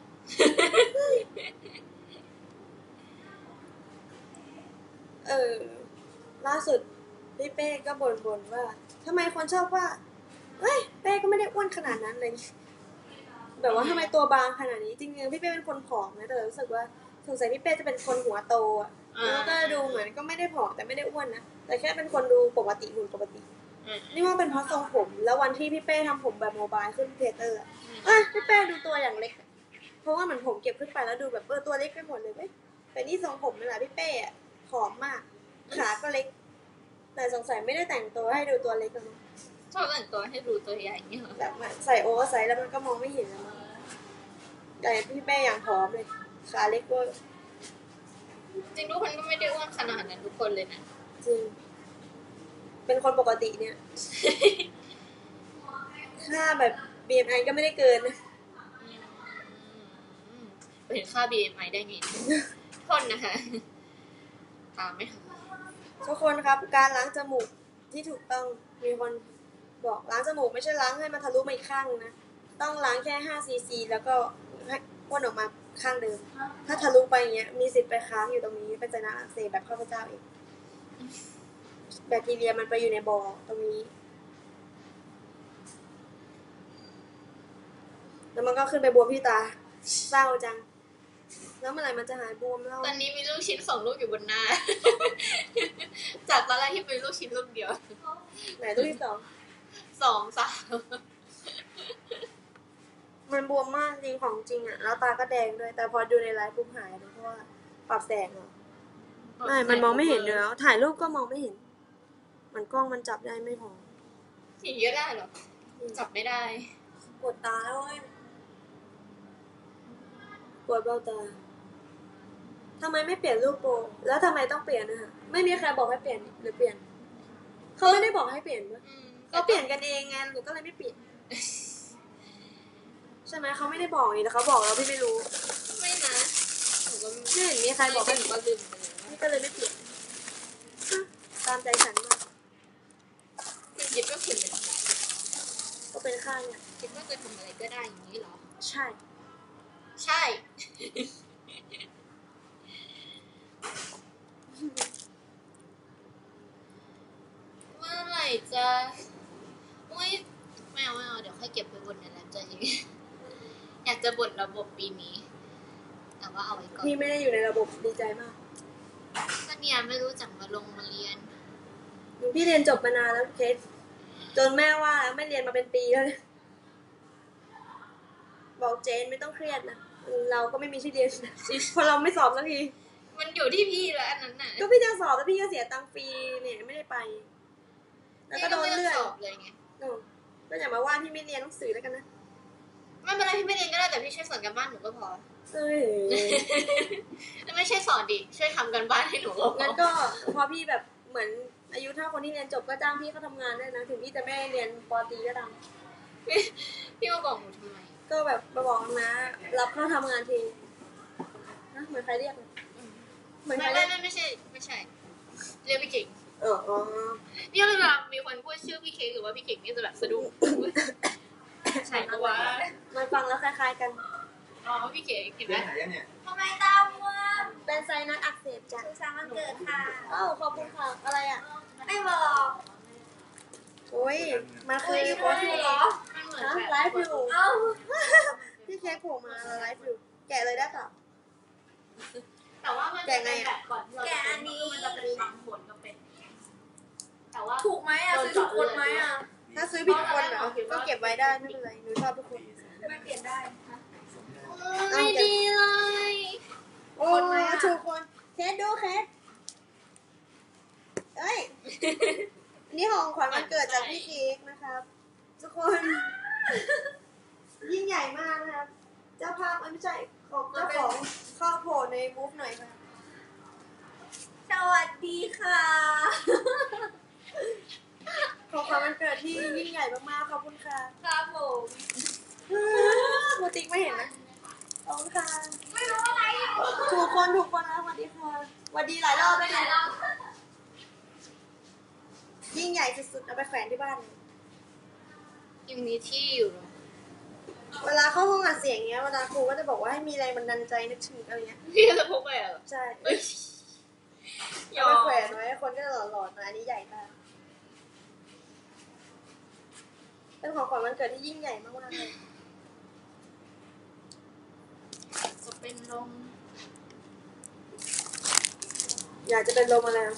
เออล่าสุดพี่เป้ก็บ่นๆว่าทำไมคนชอบว่าเฮ้ยเป้ก็ไม่ได้อ้วนขนาดนั้นเลยแบบว่าทำไมตัวบางขนาดนี้จริงๆพี่เป้เป็นคนผอมนะแต่รู้สึกว่าสงสัยพี่เป้จะเป็นคนหัวโตอ่ะแล้วก็ดูเหมือนก็ไม่ได้ผอมแต่ไม่ได้อ้วนนะแต่แค่เป็นคนดูปกติหุ่นปกตินี่ว่าเป็นเพราะทรงผมแล้ววันที่พี่เป้ทำผมแบบโมบายขึ้นเทเตอร์อ่ะพี่เป้ดูตัวอย่างเล็กเพราะว่าเหมือนผมเก็บขึ้นไปแล้วดูแบบเออตัวเล็กไปหมดเลยเว้ยแต่นี่ทรงผมนี่แหละพี่เป้อ่ะผอมมากขาก็เล็กแต่สงสัยไม่ได้แต่งตัวให้ดูตัวเล็กกันมั้งชอบแต่งตัวให้ดูตัวใหญ่เงี้ยแบบใส่โอเวอร์ไซส์แล้วมันก็มองไม่เห็นแล้วมั้งแต่พี่เป้อย่างผอมเลยขาเล็กก็จริงทุกคนก็ไม่ได้อ้วนขนาดนั้นทุกคนเลยนะจริงเป็นคนปกติเนี่ยค่าแบบ บี เอ็ม ไอ ก็ไม่ได้เกินนะเห็นค่า บี เอ็ม ไอ ได้ไงทนนะคะตามไม่ทันทุกคนครับการล้างจมูกที่ถูกต้องมีคนบอกล้างจมูกไม่ใช่ล้างให้มันทะลุมาอีกข้างนะต้องล้างแค่ห้าซีซีแล้วก็ให้พ่นออกมาข้างเดิมถ้าทะลุไปอย่างเงี้ยมีสิทธิ์ไปค้างอยู่ตรงนี้เป็นไซนัสอักเสบแบบข้าพเจ้าเองแบคทีเรียมันไปอยู่ในบ่อตรงนี้แล้วมันก็ขึ้นไปบวมที่ตาเศร้าจังแล้วเมื่อไหร่มันจะหายบวมแล้วตอนนี้มีลูกชิ้นสองลูกอยู่บนหน้าจากตอนแรกที่เป็นลูกชิ้นลูกเดียวไหนลูกที่สองสองสามมันบวมมากจริงของจริงอ่ะแล้วตาก็แดงด้วยแต่พอดูในไลฟ์ปุ๊บหายเลยเพราะว่าปรับแสงเหรอไม่มันมองไม่เห็นแล้วถ่ายรูปก็มองไม่เห็นมันกล้องมันจับได้ไม่พอสีเยอะได้หรอจับไม่ได้ปวดตาแล้วเว้ยปวดเบ้าตาทำไมไม่เปลี่ยนรูปโปรแล้วทำไมต้องเปลี่ยนนะคะไม่มีใครบอกให้เปลี่ยนหรือเปลี่ยนเขาไม่ได้บอกให้เปลี่ยนมั้ยเขาเปลี่ยนกันเองไงหนูก็เลยไม่เปลี่ยนใช่ไหมเขาไม่ได้บอกนี่แต่เขาบอกแล้วพี่ไม่รู้ไม่นะหนูก็ไม่เห็นมีใครบอกให้หนูก็ลืมไปเลยนี่ก็เลยไม่เปลี่ยนตามใจฉันมากคิดว่าคุณเป็นอะไรก็เป็นข้างเนี่ยคิดว่าจะทำอะไรก็ได้อย่างนี้หรอใช่ใช่เมื่อไหร่จะอุ้ยไม่เอาไม่เอาเดี๋ยวค่อยเก็บไปบนในแล็ปจะยังอยากจะบ่นระบบปีนี้แต่ว่าเอาไว้ก่อนพี่ไม่ได้อยู่ในระบบดีใจมากก็เนี่ยไม่รู้จักมาลงมาเรียนพี่เรียนจบมานานแล้วเคสจนแม่ว่าไม่เรียนมาเป็นปีแล้วเนี่ยบอกเจนไม่ต้องเครียดนะเราก็ไม่มีที่เรียนเพราะเราไม่สอบสักทีมันอยู่ที่พี่แล้วอันนั้นน่ะก็พี่จะสอบแล้วพี่ก็เสียตังค์ฟรีเนี่ยไม่ได้ไปแล้วก็โดนเลื่อนสอบเลยไงก็อย่ามาว่าพี่ไม่เรียนหนังสือแล้วกันนะไม่เป็นไรพี่ไม่เรียนก็ได้แต่พี่ช่วยสอนกันบ้านหนูก็พอเอ้ยไม่ใช่สอนดิช่วยทำกันบ้านให้หนูก็พองั้นก็พอพี่แบบเหมือนอายุเท่าคนที่เรียนจบก็จ้างพี่เขาทำงานได้นะถึงพี่จะไม่เรียนป.ตรีก็ตามพี่มาบอกหนูทำไมก็แบบมาบอกนะรับเข้าทำงานทีนะเหมือนใครเรียกเหมือนใครไม่ไม่ไม่ใช่ไม่ใช่เรียกพี่เก่งเอออ๋อเนี่ยเวลามีคนพูดชื่อพี่เค้กหรือว่าพี่เก่งนี่จะแบบสะดุ้งใช่เพราะว่ามันฟังแล้วคล้ายๆกันอ๋อพี่เค้กเห็นไหมทำไมตามว่าเป็นไซนัสอักเสบจ้ะสุขสันต์วันเกิดค่ะอ้าวขอบคุณค่ะอะไรอ่ะไม่บอกโอ้ยมาคือโพสต์เหรอไลฟ์อยู่พี่เค้กโผล่มาไลฟ์อยู่แกะเลยได้ค่ะแต่ว่ามันจะเป็นแบบก่อนแกะอันนี้มันจะเป็นบางผลก็เป็นแต่ว่าถูกไหมอ่ะซื้อถูกคนไหมอ่ะถ้าซื้อผิดคนเหรอก็เก็บไว้ได้ไม่เป็นไรหนูชอบทุกคนไม่เปลี่ยนได้ไม่ดีเลยโอ้ยถูกคนเคสดูเคสเอ้ยนี่ของขวัญวันเกิดจากพี่เค้กนะครับทุกคนยิ่งใหญ่มากนะครับเจ้าภาพไม่ใช่ของเจ้าของเข้าโผล่ในบุ๊กหน่อยค่ะสวัสดีค่ะของขวัญวันเกิดที่ยิ่งใหญ่มากๆขอบคุณค่ะครับผมมูติ๊กไม่เห็นนะขอบคุณค่ะไม่รู้อะไรถูกคนถูกคนนะสวัสดีค่ะสวัสดีหลายรอบเลยนะยิ่งใหญ่สุดๆเอาไปแขวนที่บ้านยังมีที่อยู่หรอเวลาเข้าห้องอัดเสียงเงี้ยเวลาครูก็จะบอกว่าให้มีแรงบันดาลใจนึกถึงอะไรเงี้ยพี่จะพกไปเหรอใช่เอ้ยเอาไปแขวนไว้คนก็จะหลอนๆนะอันนี้ใหญ่มากเป็นของขวัญวันเกิดที่ยิ่งใหญ่มากๆเลยจะเป็นลมอยากจะเป็นลมมาแล้ว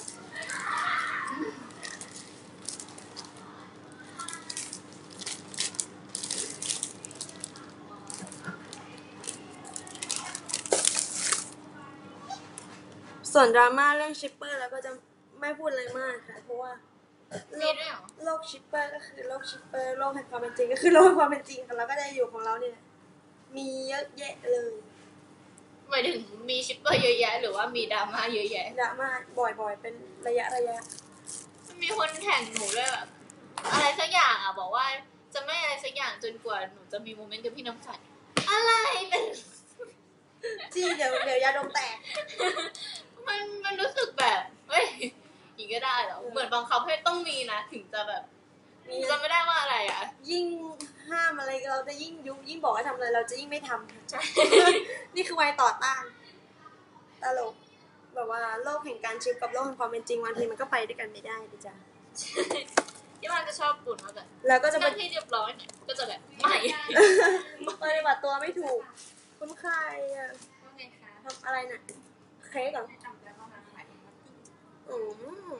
ส่วนดราม่าเรื่องชิปเปอร์แล้วก็จะไม่พูดอะไรมากค่ะเพราะว่าโลมีกด้วยเหรอโลกชิปเปอร์ก็คือโลกชิปเปอร์โลกแห่งความเป็นจริงก็คือโลกแห่งความเป็นจริงค่ะเราก็จะอยู่ของเราเนี่ยมีเยอะแยะเลยหมายถึงมีชิปเปอร์เยอะแยะหรือว่ามีดราม่าเยอะแยะดราม่าบ่อยๆ เป็นระยะระยะมีคนแข่งหนูด้วยแบบอะไรสักอย่างอ่ะบอกว่าจะไม่อะไรสักอย่างจนกว่าหนูจะมีโมเมนต์กับพี่น้ำฝันอะไรเป็นจี้เดี๋ยวเดี๋ยวยาดมแตกมันมันรู้สึกแบบเฮ้ยอีกก็ได้เหรอเหมือนบังคับให้ต้องมีนะถึงจะแบบมีจะไม่ได้ว่าอะไรอ่ะยิ่งห้ามอะไรเราจะยิ่งยุยิ่งบอกให้ทำอะไรเราจะยิ่งไม่ทำใช่นี่คือวัยต่อต้านตลกแบบว่าโลกแห่งการชิปกับโลกแห่งความเป็นจริงบางทีมันก็ไปด้วยกันไม่ได้ดิจ้ะที่บ้านจะชอบปุ่นมากเลยแล้วก็จะนั่เป็นงที่เรียบร้อยเนี่ยก็จะแบบไม่ปฏิบัติตัวไม่ถูกคุณใครอะว่าไงคะทำอะไรน่ะเค้กเหรอไม่จำแล้วว่ามาขายของมันที่อืม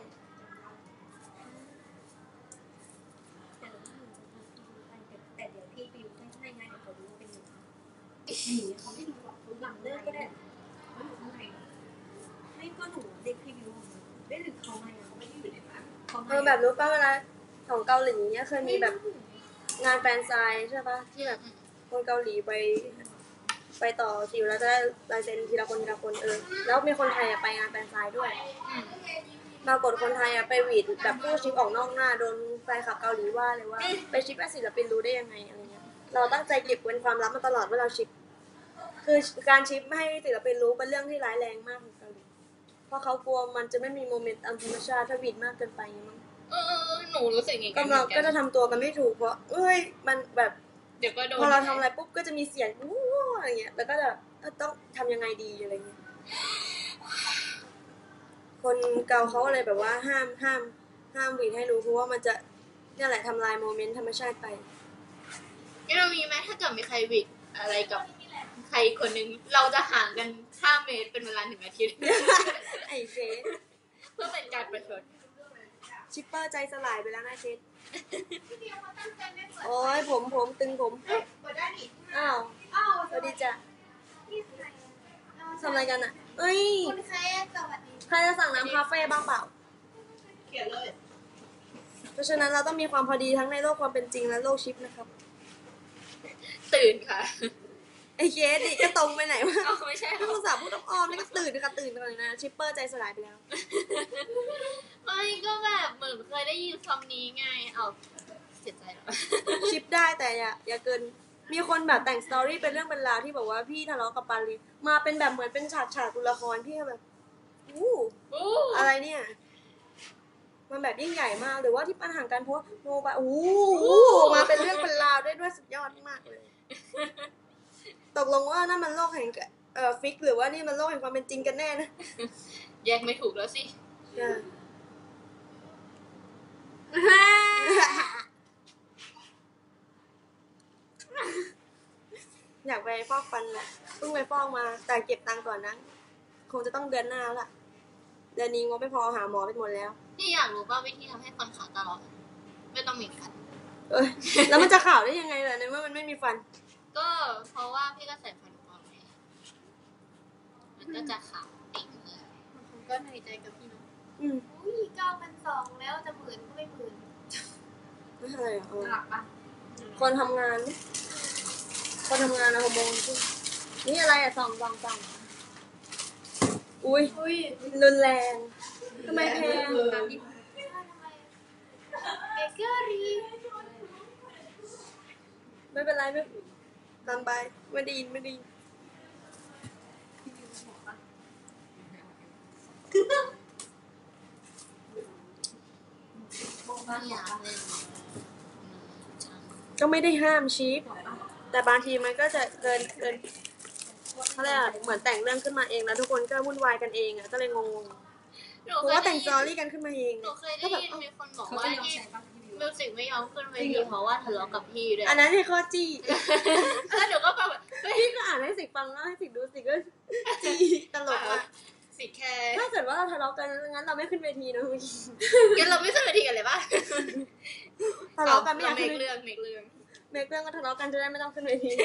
แต่เดี๋ยวพี่ไปอยู่ใกล้ๆไงเดี๋ยวเขารู้ว่าเป็นหนูหนีเขาไม่รู้หรอกรู้หลังเลิกก็ได้เขาอยู่ข้างในไม่ก็หนูเด็กพี่วิวได้หรือเขาไม่เขาไม่ได้อยู่ในบ้านเขาเออแบบรู้ป่ะเวลาของเกาหลีเนี่ยเคยมีแบบงานแฟนไซน์ใช่ป่ะที่แบบคนเกาหลีไป ไปต่อคิวแล้วจะได้ลายเซ็นทีละคนทีละคนเออแล้วมีคนไทยอะไปงานแฟนไซน์ด้วยปรากฏคนไทยอะไปหวีดแบบผู้ชิปออกนอกหน้าโดนแฟนคลับเกาหลีว่าเลยว่าไปชิปแอศิลปินรู้ได้ยังไงอะไรเงี้ยเราตั้งใจเก็บเป็นความลับมาตลอดว่าเราชิปคือการชิปไม่ให้ศิลปินรู้เป็นเรื่องที่ร้ายแรงมากของเกาหลีเพราะเขากลัวมันจะไม่มีโมเมนต์ตามธรรมชาติถ้าหวีดมากเกินไปมั้งเออเออเออหนูรู้สึกอย่างกำลังก็จะทำตัวกันไม่ถูกเพราะเอ้ยมันแบบเดี๋ยวก็โดนพอเราทำอะไรปุ๊บก็จะมีเสียงวู้อะไรเงี้ยแล้วก็จะต้องทำยังไงดีอะไรเงี้ยคนเกาเขาเลยแบบว่าห้ามห้ามห้ามหวีดให้รู้เพราะว่ามันจะนี่แหละทำลายโมเมนต์ธรรมชาติไปนี่เรามีไหมถ้าเกิดมีใครวิดอะไรกับใครคนหนึ่งเราจะห่างกันห้าเมตรเป็นเวลาหนึ่งอาทิตย์ไอ้เชสเพื่อเป็นการประชดชิปเปอร์ใจสลายไปแล้วนะเชสโอ้ยผมผมตึงผมเปิดได้ดิอ้าวอ้าวสวัสดีจ้ะพี่ใครทำอะไรกันอ่ะเอ้ยคุณแค่สวัสดีใครจะสั่งน้ำคาเฟ่บ้างเปล่าเขียนเลยเพราะฉะนั้นเราต้องมีความพอดีทั้งในโลกความเป็นจริงและโลกชิปนะครับตื่นค่ะไอ้เคสดิก็ตรงไปไหนวะเอาไม่ใช่พี่ภาษาพูดอ้อมๆนี่ก็ตื่นค่ะตื่นกันเลยนะชิปเปอร์ใจสลายไปแล้วไม่ก็แบบเหมือนเคยได้ยินคำนี้ไงเอาเสียใจเหรอชิปได้แต่อย่าอย่าเกินมีคนแบบแต่งสตอรี่เป็นเรื่องเป็นราวที่บอกว่าพี่ทะเลาะกับปารีมาเป็นแบบเหมือนเป็นฉากฉากตัวละครพี่ก็แบบอู้อู้อะไรเนี่ย มันแบบยิ่งใหญ่มากหรือว่าที่ปัญหาการโพสต์โนบะอู้มาเป็นเรื่องเป็นราวได้ด้วยสุดยอดมากเลย ตกลงว่านั่นมันโลกแห่งเอ่อฟิกหรือว่านี่มันโลกแห่งความเป็นจริงกันแน่นะแยกไม่ถูกแล้วสิอยากไปฟอกฟันแหละเพิ่งไปฟอกมาแต่เก็บตังค์ก่อนนะคงจะต้องเดือนหน้าแล้วล่ะเดือนนี้งบไม่พอหาหมอไปหมดแล้วที่อยากรู้ว่าวิธีทำให้ฟันขาวตลอดไม่ต้องมีฟันเอ้ยแล้วมันจะขาวได้ยังไงล่ะในเมื่อมันไม่มีฟันก็เพราะว่าพี่ก็ใส่ฟันปลอมไงมันก็จะขาวติ๊งเลยผมก็ในใจกับพี่น้องอืมอุ้ยเก้าพันสองแล้วจะหมื่นก็ไม่หมื่นไม่อะไรอ่ะเออหลักปะคนทำงาน คนทำงานนะฮอร์โมนใช่นี่อะไรอ่ะสองสองสองอุ้ยอุ้ยรุนแรงทำไมแพงทำไมเบเกอรี่ไม่เป็นไรไม่ตามไปไม่ได้ยินไม่ได้ยินไม่อยากเลยก็ไม่ได้ห้ามชีฟแต่บางทีมันก็จะเกินเกินเขาเรียกเหมือนแต่งเรื่องขึ้นมาเองแล้วทุกคนก็วุ่นวายกันเองอ่ะก็เลยงงๆเพราะว่าแต่งจอรี่กันขึ้นมาเองหนูเคยได้ยินมีคนบอกว่าที่มิวสิกไม่ยอมขึ้นเวทีเพราะว่าทะเลาะกับพี่ด้วยอันนั้นเนี่ยข้อจี้แล้วหนูก็ฟังแบบพี่ก็อ่านให้สิฟังแล้วให้สิดูสิก็จี้ตลกอ่ะสิแค่ถ้าเกิดว่าเราทะเลาะกันงั้นเราไม่ขึ้นเวทีนะเมื่อกี้งั้นเราไม่ขึ้นเวทีกันเลยป่ะทะเลาะกันไม่อยากขึ้นเรื่องเมกเรื่องเมกเรื่องก็ทะเลาะกันจะได้ไม่ต้องขึ้นเวที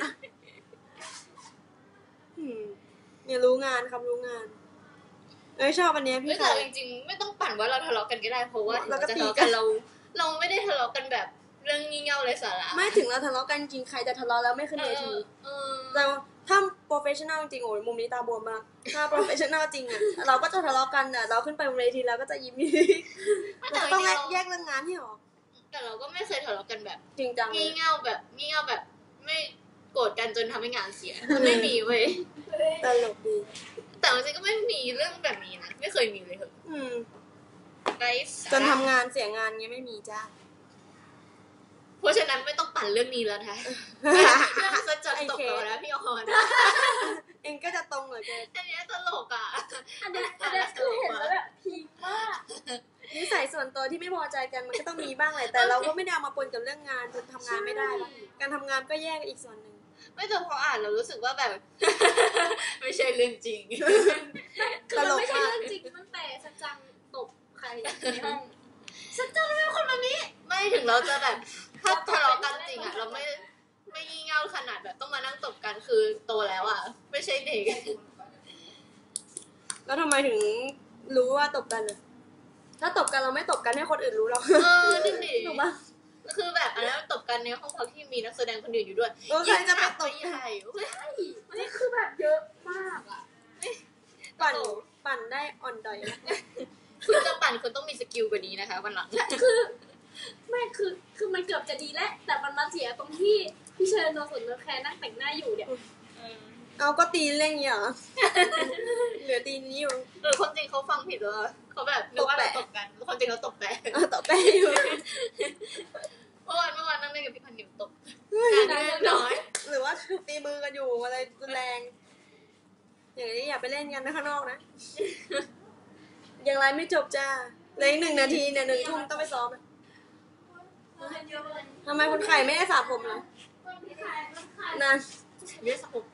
เนี่ยรู้งานครับรู้งานเอ้ยชอบอันนี้พี่แต่จริงๆไม่ต้องปั่นว่าเราทะเลาะกันก็ได้เพราะว่าเราจะทะเลาะกันเราเราไม่ได้ทะเลาะกันแบบเรื่องงี่เง่าเลยสาระไม่ถึงเราทะเลาะกันจริงใครจะทะเลาะแล้วไม่ขึ้นเวทีแต่ถ้าโปรเฟชชั่นแนลจริงโอ้ยมุมนี้ตาบวมมากถ้าโปรเฟชชั่นแนลจริงอ่ะเราก็จะทะเลาะกันอ่ะเราขึ้นไปบนเวทีแล้วก็จะยิ้มเราต้องแยกเรื่องงานให้ออกแต่เราก็ไม่เคยทะเลาะกันแบบจริงจังงี่เง่าแบบงี่เง่าแบบไม่โกรธกันจนทำให้งานเสียไม่มีเว้ยตลกดีแต่จริงก็ไม่มีเรื่องแบบนี้นะไม่เคยมีเลยเหรออืมจนทำงานเสียงานเงี้ยไม่มีจ้าเพราะฉะนั้นไม่ต้องปั่นเรื่องนี้แล้วนะเรื่องจะจบตกแล้วนะพี่ออนเองก็จะตรงเหมือนกันอันนี้ตลกอ่ะอันนี้อันนี้คือเห็นแล้วแบบพีคมากนิสัยส่วนตัวที่ไม่พอใจกันมันก็ต้องมีบ้างแหละแต่เราก็ไม่ได้เอามาปนกับเรื่องงานจนทำงานไม่ได้การทำงานก็แยกอีกส่วนหนึ่งไม่แต่พออ่านเรารู้สึกว่าแบบไม่ใช่เรื่องจริงคือมันไม่ใช่เรื่องจริงตั้งแต่สัจจังตบใครในห้องสัจจังเป็นคนแบบนี้ไม่ถึงเราจะแบบถ้าทะเลาะกันจริงอ่ะเราไม่ไม่งี่เง่าขนาดแบบต้องมานั่งตบกันคือโตแล้วอ่ะไม่ใช่เด็กแล้วทำไมถึงรู้ว่าตบกันอ่ะถ้าตบกันเราไม่ตบกันให้คนอื่นรู้หรอกเออจริงดิถูกปะคือแบบอันนั้นตบกันในห้องพักที่มีนักแสดงคนอื่นอยู่ด้วยใครจะไปตบใหญ่นี่คือแบบเยอะมากอ่ะปั่นปั่นได้อ่อนดอยคุณจะปั่นคุณต้องมีสกิลกว่านี้นะคะวันหลังคือไม่คือคือมันเกือบจะดีแล้วแต่มันมาเสียตรงที่พี่เชิญโนสุนโนแคร์นั่งแต่งหน้าอยู่เนี่ยเอาก็ตีเล่นอย่างเหลือตีนี้อยู่หรือคนจริงเขาฟังผิดเหรอเขาแบบนึกว่าเราตบกันคนจริงเขาตบแปะตบแปะอยู่เมื่อวานเมื่อวานนั่งเล่นกับพี่พันธุ์อยู่ตบนานน้อยหรือว่าตีมือกันอยู่อะไรรุนแรงอย่างนี้อย่าไปเล่นกันนะข้างนอกนะยังไรไม่จบจ้าเลยหนึ่งนาทีเนี่ยหนึ่งทุ่มต้องไปซ้อมทำไมคนไข่ไม่ได้สระผมเหรอนั่นเยอะสระผม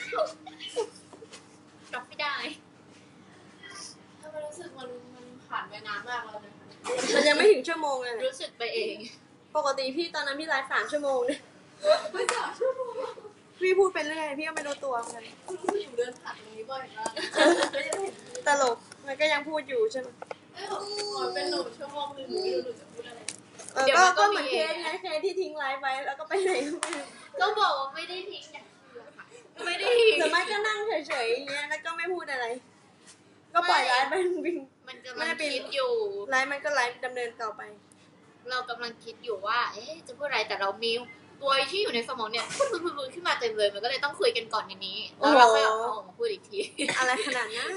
รับไม่ได้ทำไมรู้สึกมันมันผ่านไปนานมากแล้วนะมันยังไม่ถึงชั่วโมงเลยรู้สึกไปเองปกติพี่ตอนนั้นพี่ไลฟ์สามชั่วโมงเนี่ยไม่สามชั่วโมงพี่พูดไปเรื่อยพี่ก็ไม่รู้ตัวเหมือนกันรู้สึกอยู่เดินผ่านตรงนี้บ่อยมากตลกมันก็ยังพูดอยู่ใช่ไหมเป็นหนึ่งชั่วโมงหนึ่งไม่รู้จะพูดอะไรเดี๋ยวก็เหมือนเคสไงเคสที่ทิ้งไลฟ์ไว้แล้วก็ไปไหนก็บอกว่าไม่ได้ทิ้งอย่างไม่ได้ทิ้งหรือไม่ก็นั่งเฉยๆอย่างเงี้ยแล้วก็ไม่พูดอะไรก็ปล่อยไลฟ์ไปวิ่งมันกำลังคิดอยู่ไลฟ์มันก็ไลฟ์ดำเนินต่อไปเรากำลังคิดอยู่ว่าเอ๊ะจะพูดอะไรแต่เรามีตัวที่อยู่ในสมองเนี่ยพูดพูดพูดขึ้นมาเต็มเลยมันก็เลยต้องคุยกันก่อนในนี้แล้วเราค่อยเอาออกมาพูดอีกทีอะไรขนาดนั้น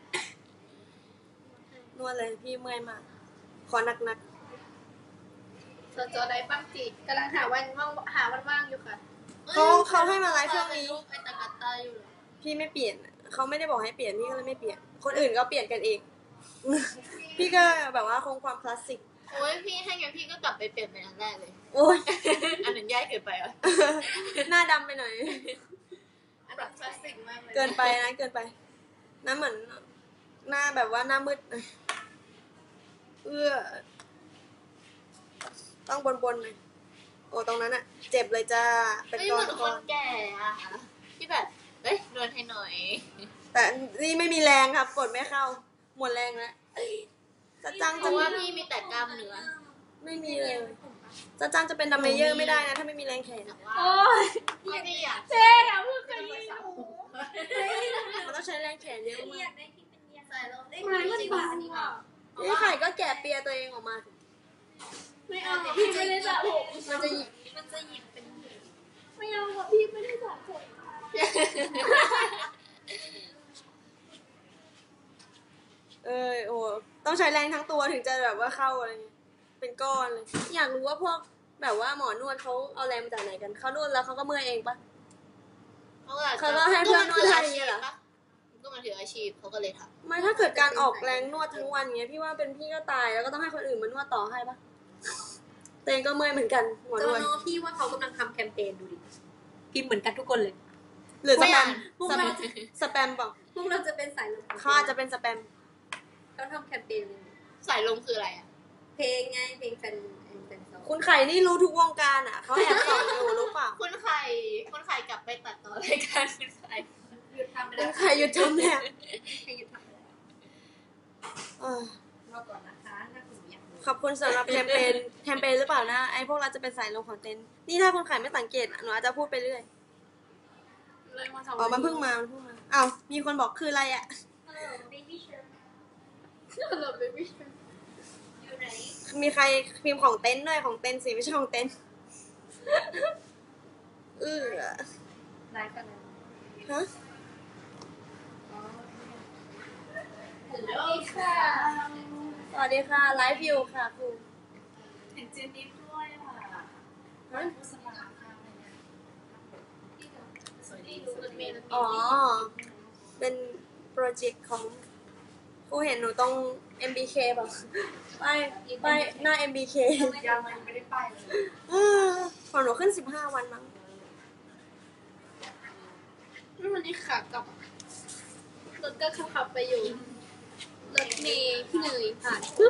นวดเลยพี่เมื่อยมากขอหนักๆจอจอได้บ้างจีกำลังหาวันว่างหาวันว่างอยู่ค่ะเขาเขาให้มาไลฟ์ช่วงนี้ไอตะกัตตาอยู่พี่ไม่เปลี่ยนเขาไม่ได้บอกให้เปลี่ยนพี่ก็เลยไม่เปลี่ยนคนอื่นก็เปลี่ยนกันเองพี่ก็แบบว่าคงความคลาสสิกโอ้ยพี่ให้งั้นพี่ก็กลับไปเปลี่ยนเป็นอันแรกเลยโอ้ยอันนั้นย่ายเกินไปอ่ะหน้าดำไปหน่อยอันแบบคลาสสิกมากเลยเกินไปนะเกินไปน้ำเหมือนหน้าแบบว่าหน้ามืดเอื้อต้องบนๆเลยโอ้ตรงนั้นอะเจ็บเลยจ้าเป็นก้อนคนแก่อะที่แบบเฮ้ยนวดให้หน่อยแต่นี่ไม่มีแรงครับกดไม่เข้าหมดแรงแล้วจะจ้างเพราะว่าพี่มีแต่กล้ามเนื้อไม่มีเลยจะจ้างจะเป็นดัมเมเยอร์ไม่ได้นะถ้าไม่มีแรงแขนโอ้ยพี่ไม่อยากเจ๊อย่าพูดกันยิ่งหนูมันต้องใช้แรงแขนเยอะมากใส่เราได้ไหมมันบาดนี่ค่ะนี่ไข่ก็แกะเปียตัวเองออกมาไม่เอาพี่ไม่ได้สระผมมันจะหยิบมันจะหยิบเป็นไม่เอาพี่ไม่ได้สระผมเออโอ้ต้องใช้แรงทั้งตัวถึงจะแบบว่าเข้าอะไรเป็นก้อนเลยอยากรู้ว่าพวกแบบว่าหมอนวดเขาเอาแรงมาจากไหนกันเขานวดแล้วเขาก็เมื่อยเองปะเขาอาจจะเขาก็ให้เพื่อนนวดให้อย่างเงี้ยเหรอก็มันถืออาชีพเขาก็เลยทไม่ถ้าเกิดการออกแรงนวดทั้งวันเงี้ยพี่ว่าเป็นพี่ก็ตายแล้วก็ต้องให้คนอื่นมานวดต่อให้ปะตัวเองก็เมื่อยเหมือนกันหมอนโจวดโนพี่ว่าเขากำลังทำแคมเปญดูดิพิมพ์เหมือนกันทุกคนเลยหรือสแปมพวกสแปเรามสแปมเปล่าพวกเราจะเป็นสายลมเขาอาจจะเป็นสแปมเขาทำแคมเปญเลยำสายลมคืออะไรอ่ะเพลงไงเพลงแฟนแฟนซองคุณไข่นี่รู้ทุกวงการอ่ะเขาแอบส่องอยู่รู้เปล่าคุณไข่คุณไข่กลับไปตัดต่อรายการคุณไข่หยุดทำไปคุแล้ณวไข่หยุดทำแล้วให้หยุดทำไปแล้วเออรอก่อนนะคะถ้าคุณอยากรู้ขอบคุณสำหรับแคมเปญแคมเปญหรือเปล่านะไอพวกเราจะเป็นสายลมของเต็นท์นี่ถ้าคุณไข่ไม่สังเกตหนูอาจจะพูดไปเรื่อยเลยมาทำอ๋อมันเพิ่งมามันเพิ่งมาอ้าวมีคนบอกคืออะไรอ่ะฮัลโหลเบบี้เชิร์ฮัลโหลเบบี้อยู่ไหนมีใครพิมพ์ของเต็นท์ด้วยของเต็นท์สิไม่ใช่ของเต็นท์เออไลฟ์กันนะฮะอ๋อฮัลโหลค่ะสวัสดีค่ะไลฟ์อยู่ค่ะครูเห็นเจนนี่ด้วยค่ะฮะโฆษณาค่ะสวัสดีสวัสดีอ๋อเป็นโปรเจกต์ของครูเห็นหนูตรง เอ็ม บี เค เปล่าป้ายป้ายหน้า เอ็ม บี เคยังไม่ได้ไปเลยเออของหนูขึ้นสิบห้าวันมั้งวันนี้ขากลับรถก็ขับไปอยู่รถเมย์พี่เนยผ่านปุ๊บ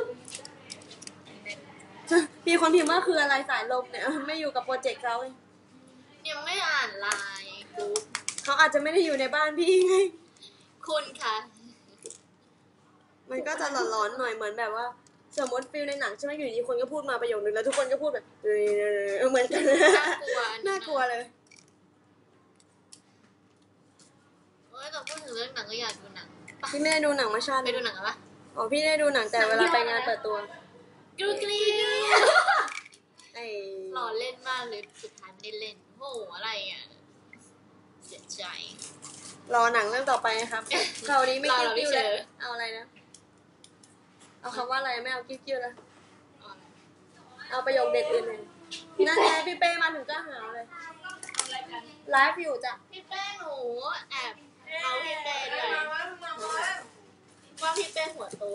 มีคนพิมพ์ว่าคืออะไรสายลมเนี่ยไม่อยู่กับโปรเจกต์เขาเลยยังไม่อ่านไลน์กรุ๊ปเขาอาจจะไม่ได้อยู่ในบ้านพี่ไงคุณค่ะมันก็จะหลอนๆหน่อยเหมือนแบบว่าสมมติฟิลในหนังใช่ไหมอยู่ดีคนก็พูดมาประโยคนึงแล้วทุกคนก็พูดแบบเออเหมือนกันน่ากลัวน่ากลัวเลยโอ้ยแต่พูดถึงเรื่องหนังก็อยากดูหนังพี่ไม่ได้ดูหนังมาชาติไปดูหนังกันปะอ๋อพี่ได้ดูหนังแต่เวลาไปงานเปิดตัวกรูกรีไอ้หล่อเล่นมากเลยสุดท้ายไม่ได้เล่นโอ้โหอะไรอ่ะเสียใจรอหนังเรื่องต่อไปครับคราวนี้ไม่รอกิ้วเราไม่กิ้วเจเลอยเอาอะไรนะเอาคำว่าอะไรไม่เอากิ้วกิ้วเลยเอาอะไรเอาประโยคเด็ดอื่นเลยนั่นไงพี่เป้มาถึงก็หาวเลยไลฟ์อยู่จ้ะพี่เป้หนูแอบเอาพี่เป้เลยว่าพี่เป้หัวโต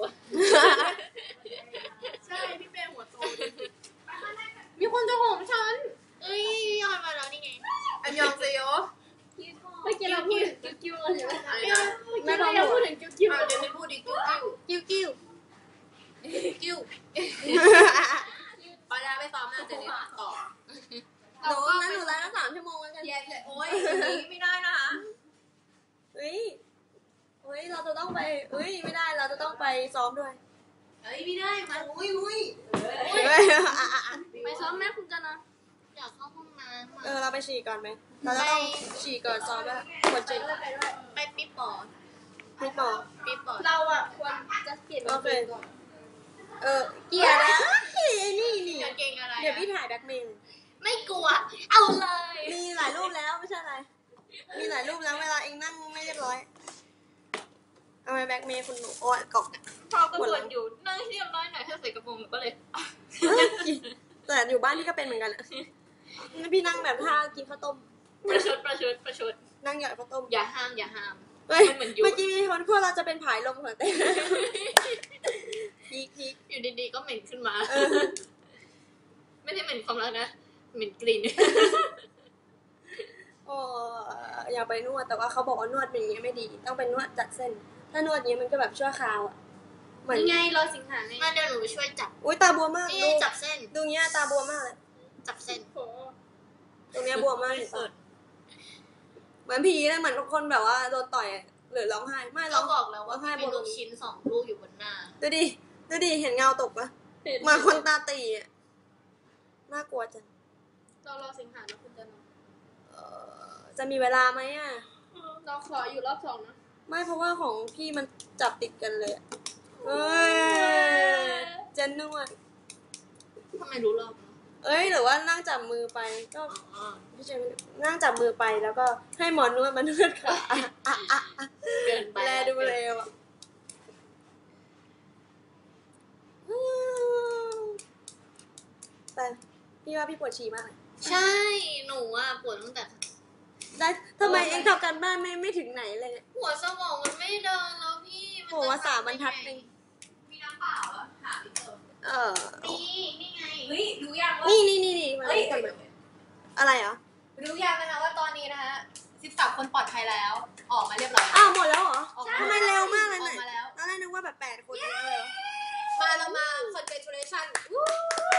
ใช่พี่เป้หัวโตมีคนจะหอมฉันเอ้ยย้อนมาแล้วนี่ไงอันยองเซโยเมื่อกี้เราพูดถึงกิ้วๆกันอยู่ไม่ต้องเราพูพูดดถึงกิ้วเดี๋ยวไม่พูดอีกกิ้วกิ้วกิ้วกิ้วกิ้วปาดาไปซ้อมนะเจนนี่ต่อหนูงั้นหนูไลฟ์ตั้งสามชั่วโมงแล้วกันแย่เลยโอ้ยอย่างนี้ไม่ได้นะคะเฮ้ยเฮ้ยเราจะต้องไปเฮ้ยไม่ได้เราจะต้องไปซ้อมด้วยเฮ้ยไม่ได้มาอุ้ยอุ้ยเฮ้ยอ่ะอ่ะอ่ะไปซ้อมแม่คุณจะนะอยากเข้าห้องน้ำเอออ่ะเราไปฉี่ก่อนไหมเราจะต้องฉี่ก่อนซ้อมแล้วโปรเจกต์ไปปีปอพี่ปอปีปอเราอ่ะควรจะเปลี่ยนโอเคเออเกลียดนะนี่นี่กางเกงอะไรเดี๋ยวพี่ถ่ายแบ็คเมลไม่กลัว เอาเลยมีหลายรูปแล้วไม่ใช่อะไร มีหลายรูปแล้วเวลาเองนั่งไม่เรียบร้อย เอาไปแบ็คเมย์คุณหนูโอ้ยกอกพอก็บ่นอยู่นั่งให้เรียบร้อยหน่อยถ้าใส่กระโปรงก็เลยแต่อยู่บ้านพี่ก็เป็นเหมือนกันอะพี่นั่งแบบท่ากินข้าวต้มประชดประชดประชดนั่งหยอดข้าวต้มอย่าห้ามอย่าห้ามเฮ้ยมันเหมือนยุเมื่อกี้มีคนพูดเราจะเป็นผายลมของเต้นพีคพีคอยู่ดีๆก็เหม็นขึ้นมาเออไม่ได้เหม็นความรักนะเหม็นกลิ่นโอ้อยากไปนวดแต่ว่าเขาบอกว่านวดเป็นอย่างนี้ไม่ดี ต้องเป็นนวดจัดเส้น ถ้านวดอย่างนี้มันก็แบบชั่วคราวอ่ะเหมือนยังไงรอสิงหาไงมาเดี๋ยวหนูช่วยจับอุ้ยตาบวมมากนี่ดูจับเส้นดูเงี้ยตาบวมมากเลยจับเส้นตรงเนี้ยบวมมากที่สุดเหมือนผีเลยเหมือนคนแบบว่าโดนต่อยหรือร้องไห้ไม่ร้เราองบอกแล้วว่าร้องไห้เป็นบนลูกชิ้นสองลูกอยู่บนหน้าดูดิดูดิเห็นเงาตกปะเหมาคนตาตีอ่ะน่ากลัวจังเรารอสิงหาแล้วคุณจะนอนเอ่อจะมีเวลาไหมอ่ะเราขออยู่รอบสองนะไม่เพราะว่าของพี่มันจับติดกันเลยอะเอ้ยเจนนวดทำไมรู้รอบเนอะเอ้ยหรือว่านั่งจับมือไปก็อ๋อพี่เจนนั่งจับมือไปแล้วก็ให้หมอนวดมานวดขาอ่ะอ่ะอ่ะอ่ะเกินไปแลดูเร็วอ่ะแต่พี่ว่าพี่ปวดฉี่มากเลยใช่หนูอ่ะปวดตั้งแต่ได้ทำไมเองทำการบ้านไม่ไม่ถึงไหนเลยเนี่ยหัวสมองมันไม่เดินแล้วพี่โหว่าสามบรรทัดเองมีน้ำเปล่าอะหาไม่เจอเออนี่นี่ไงเฮ้ยรู้ยังว่านี่นี่นี่นี่มาเฮ้ยก่อนมาอะไรเหรอรู้ยังนะคะว่าตอนนี้นะคะสิบสามคนปลอดภัยแล้ว ออกมาเรียบร้อยอ้าวหมดแล้วเหรอออกทำไมเร็วมากเลยออเนี่ยกมาแล้วตอนแรกนึกว่าแบบแปดคนเองเลยมาเรามา congratulation วู้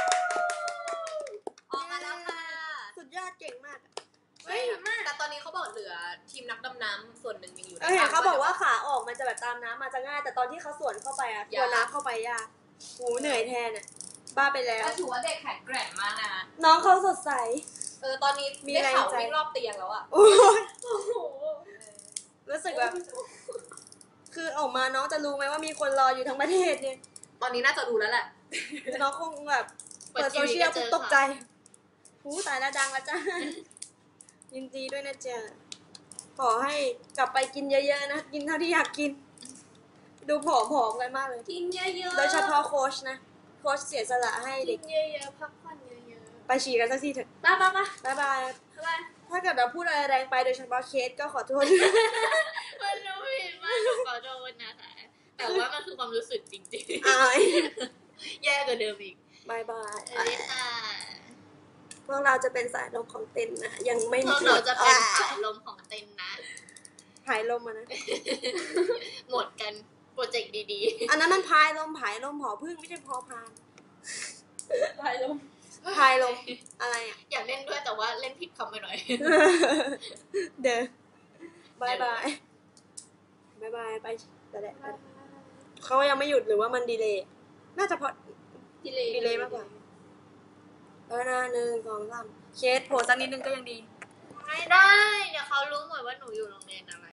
ออกมาแล้วค่ะสุดยอดเก่งมากเฮ้ยแต่ตอนนี้เขาบอกเหลือทีมนักดำน้ำส่วนหนึ่งยังอยู่เออเห็นเขาบอกว่าขาออกมันจะแบบตามน้ำมาจะง่าย แต่ตอนที่เขาสวนเข้าไปอะตัวน้ำเข้าไปยากโหเหนื่อยแทนอะบ้าไปแล้วก็ถือว่าเด็กแข็งแกร่งมากนะน้องเขาสดใสเออตอนนี้มีได้แรงข่าวใจวิ่งรอบเตียงแล้วอะโอ้ยรู้สึกแบบ คือออกมาน้องจะรู้ไหมว่ามีคนรออยู่ทั้งประเทศเนี่ยตอนนี้น่าจะรู้แล้วแหละน้องคงแบบเปิดโซเชียลปุ๊บตกใจหูตายแล้วดังแล้วจ้ายินดีด้วยนะจ๊ะขอให้กลับไปกินเยอะๆนะ กินเท่าที่อยากกิน ดูผอมๆกันมากเลยกินเยอะๆโดยเฉพาะโค้ชนะ โค้ชเสียสละให้กิเด็กนเยอะๆพักผ่อนเยอะไปฉี่กันสักทีเถอะๆมามามาบ๊ายบายบ๊ายบายถ้าเกิดเราพูดอะไรแรงไปโดยเฉพาะเคสก็ขอโทษมันรู้ผิดมากหนูขอโทษนะคะแต่ว่ามันคือความรู้สึกจริงอายๆ แย่กว่าเดิมอีกบายบายสวัสดีค่ะพวกเราจะเป็นสายลมของเต็นท์นะ ยังไม่พวกเราจะเป็นสายลมของเต็นนะผายลมอะนะหมดกันโปรเจกต์ดีอันนั้นมันพายลมผายลมหอพึ่งไม่ใช่พอพานไปลงพายลมอะไรอ่ะๆ อยากเล่นด้วยแต่ว่าเล่นผิดคำไปหน่อยเด้อบายบายบายบายไปแต่แหละเขายังไม่หยุดหรือว่ามันดีเลย์น่าจะเพราะดีเลยดีเลยมากกว่าเออนะหนึ่งสองสามเคสโผล่สักนิดนึงก็ยังดีไม่ได้ เดี๋ยวเขารู้หมดว่าหนูอยู่โรงเรียนอะไร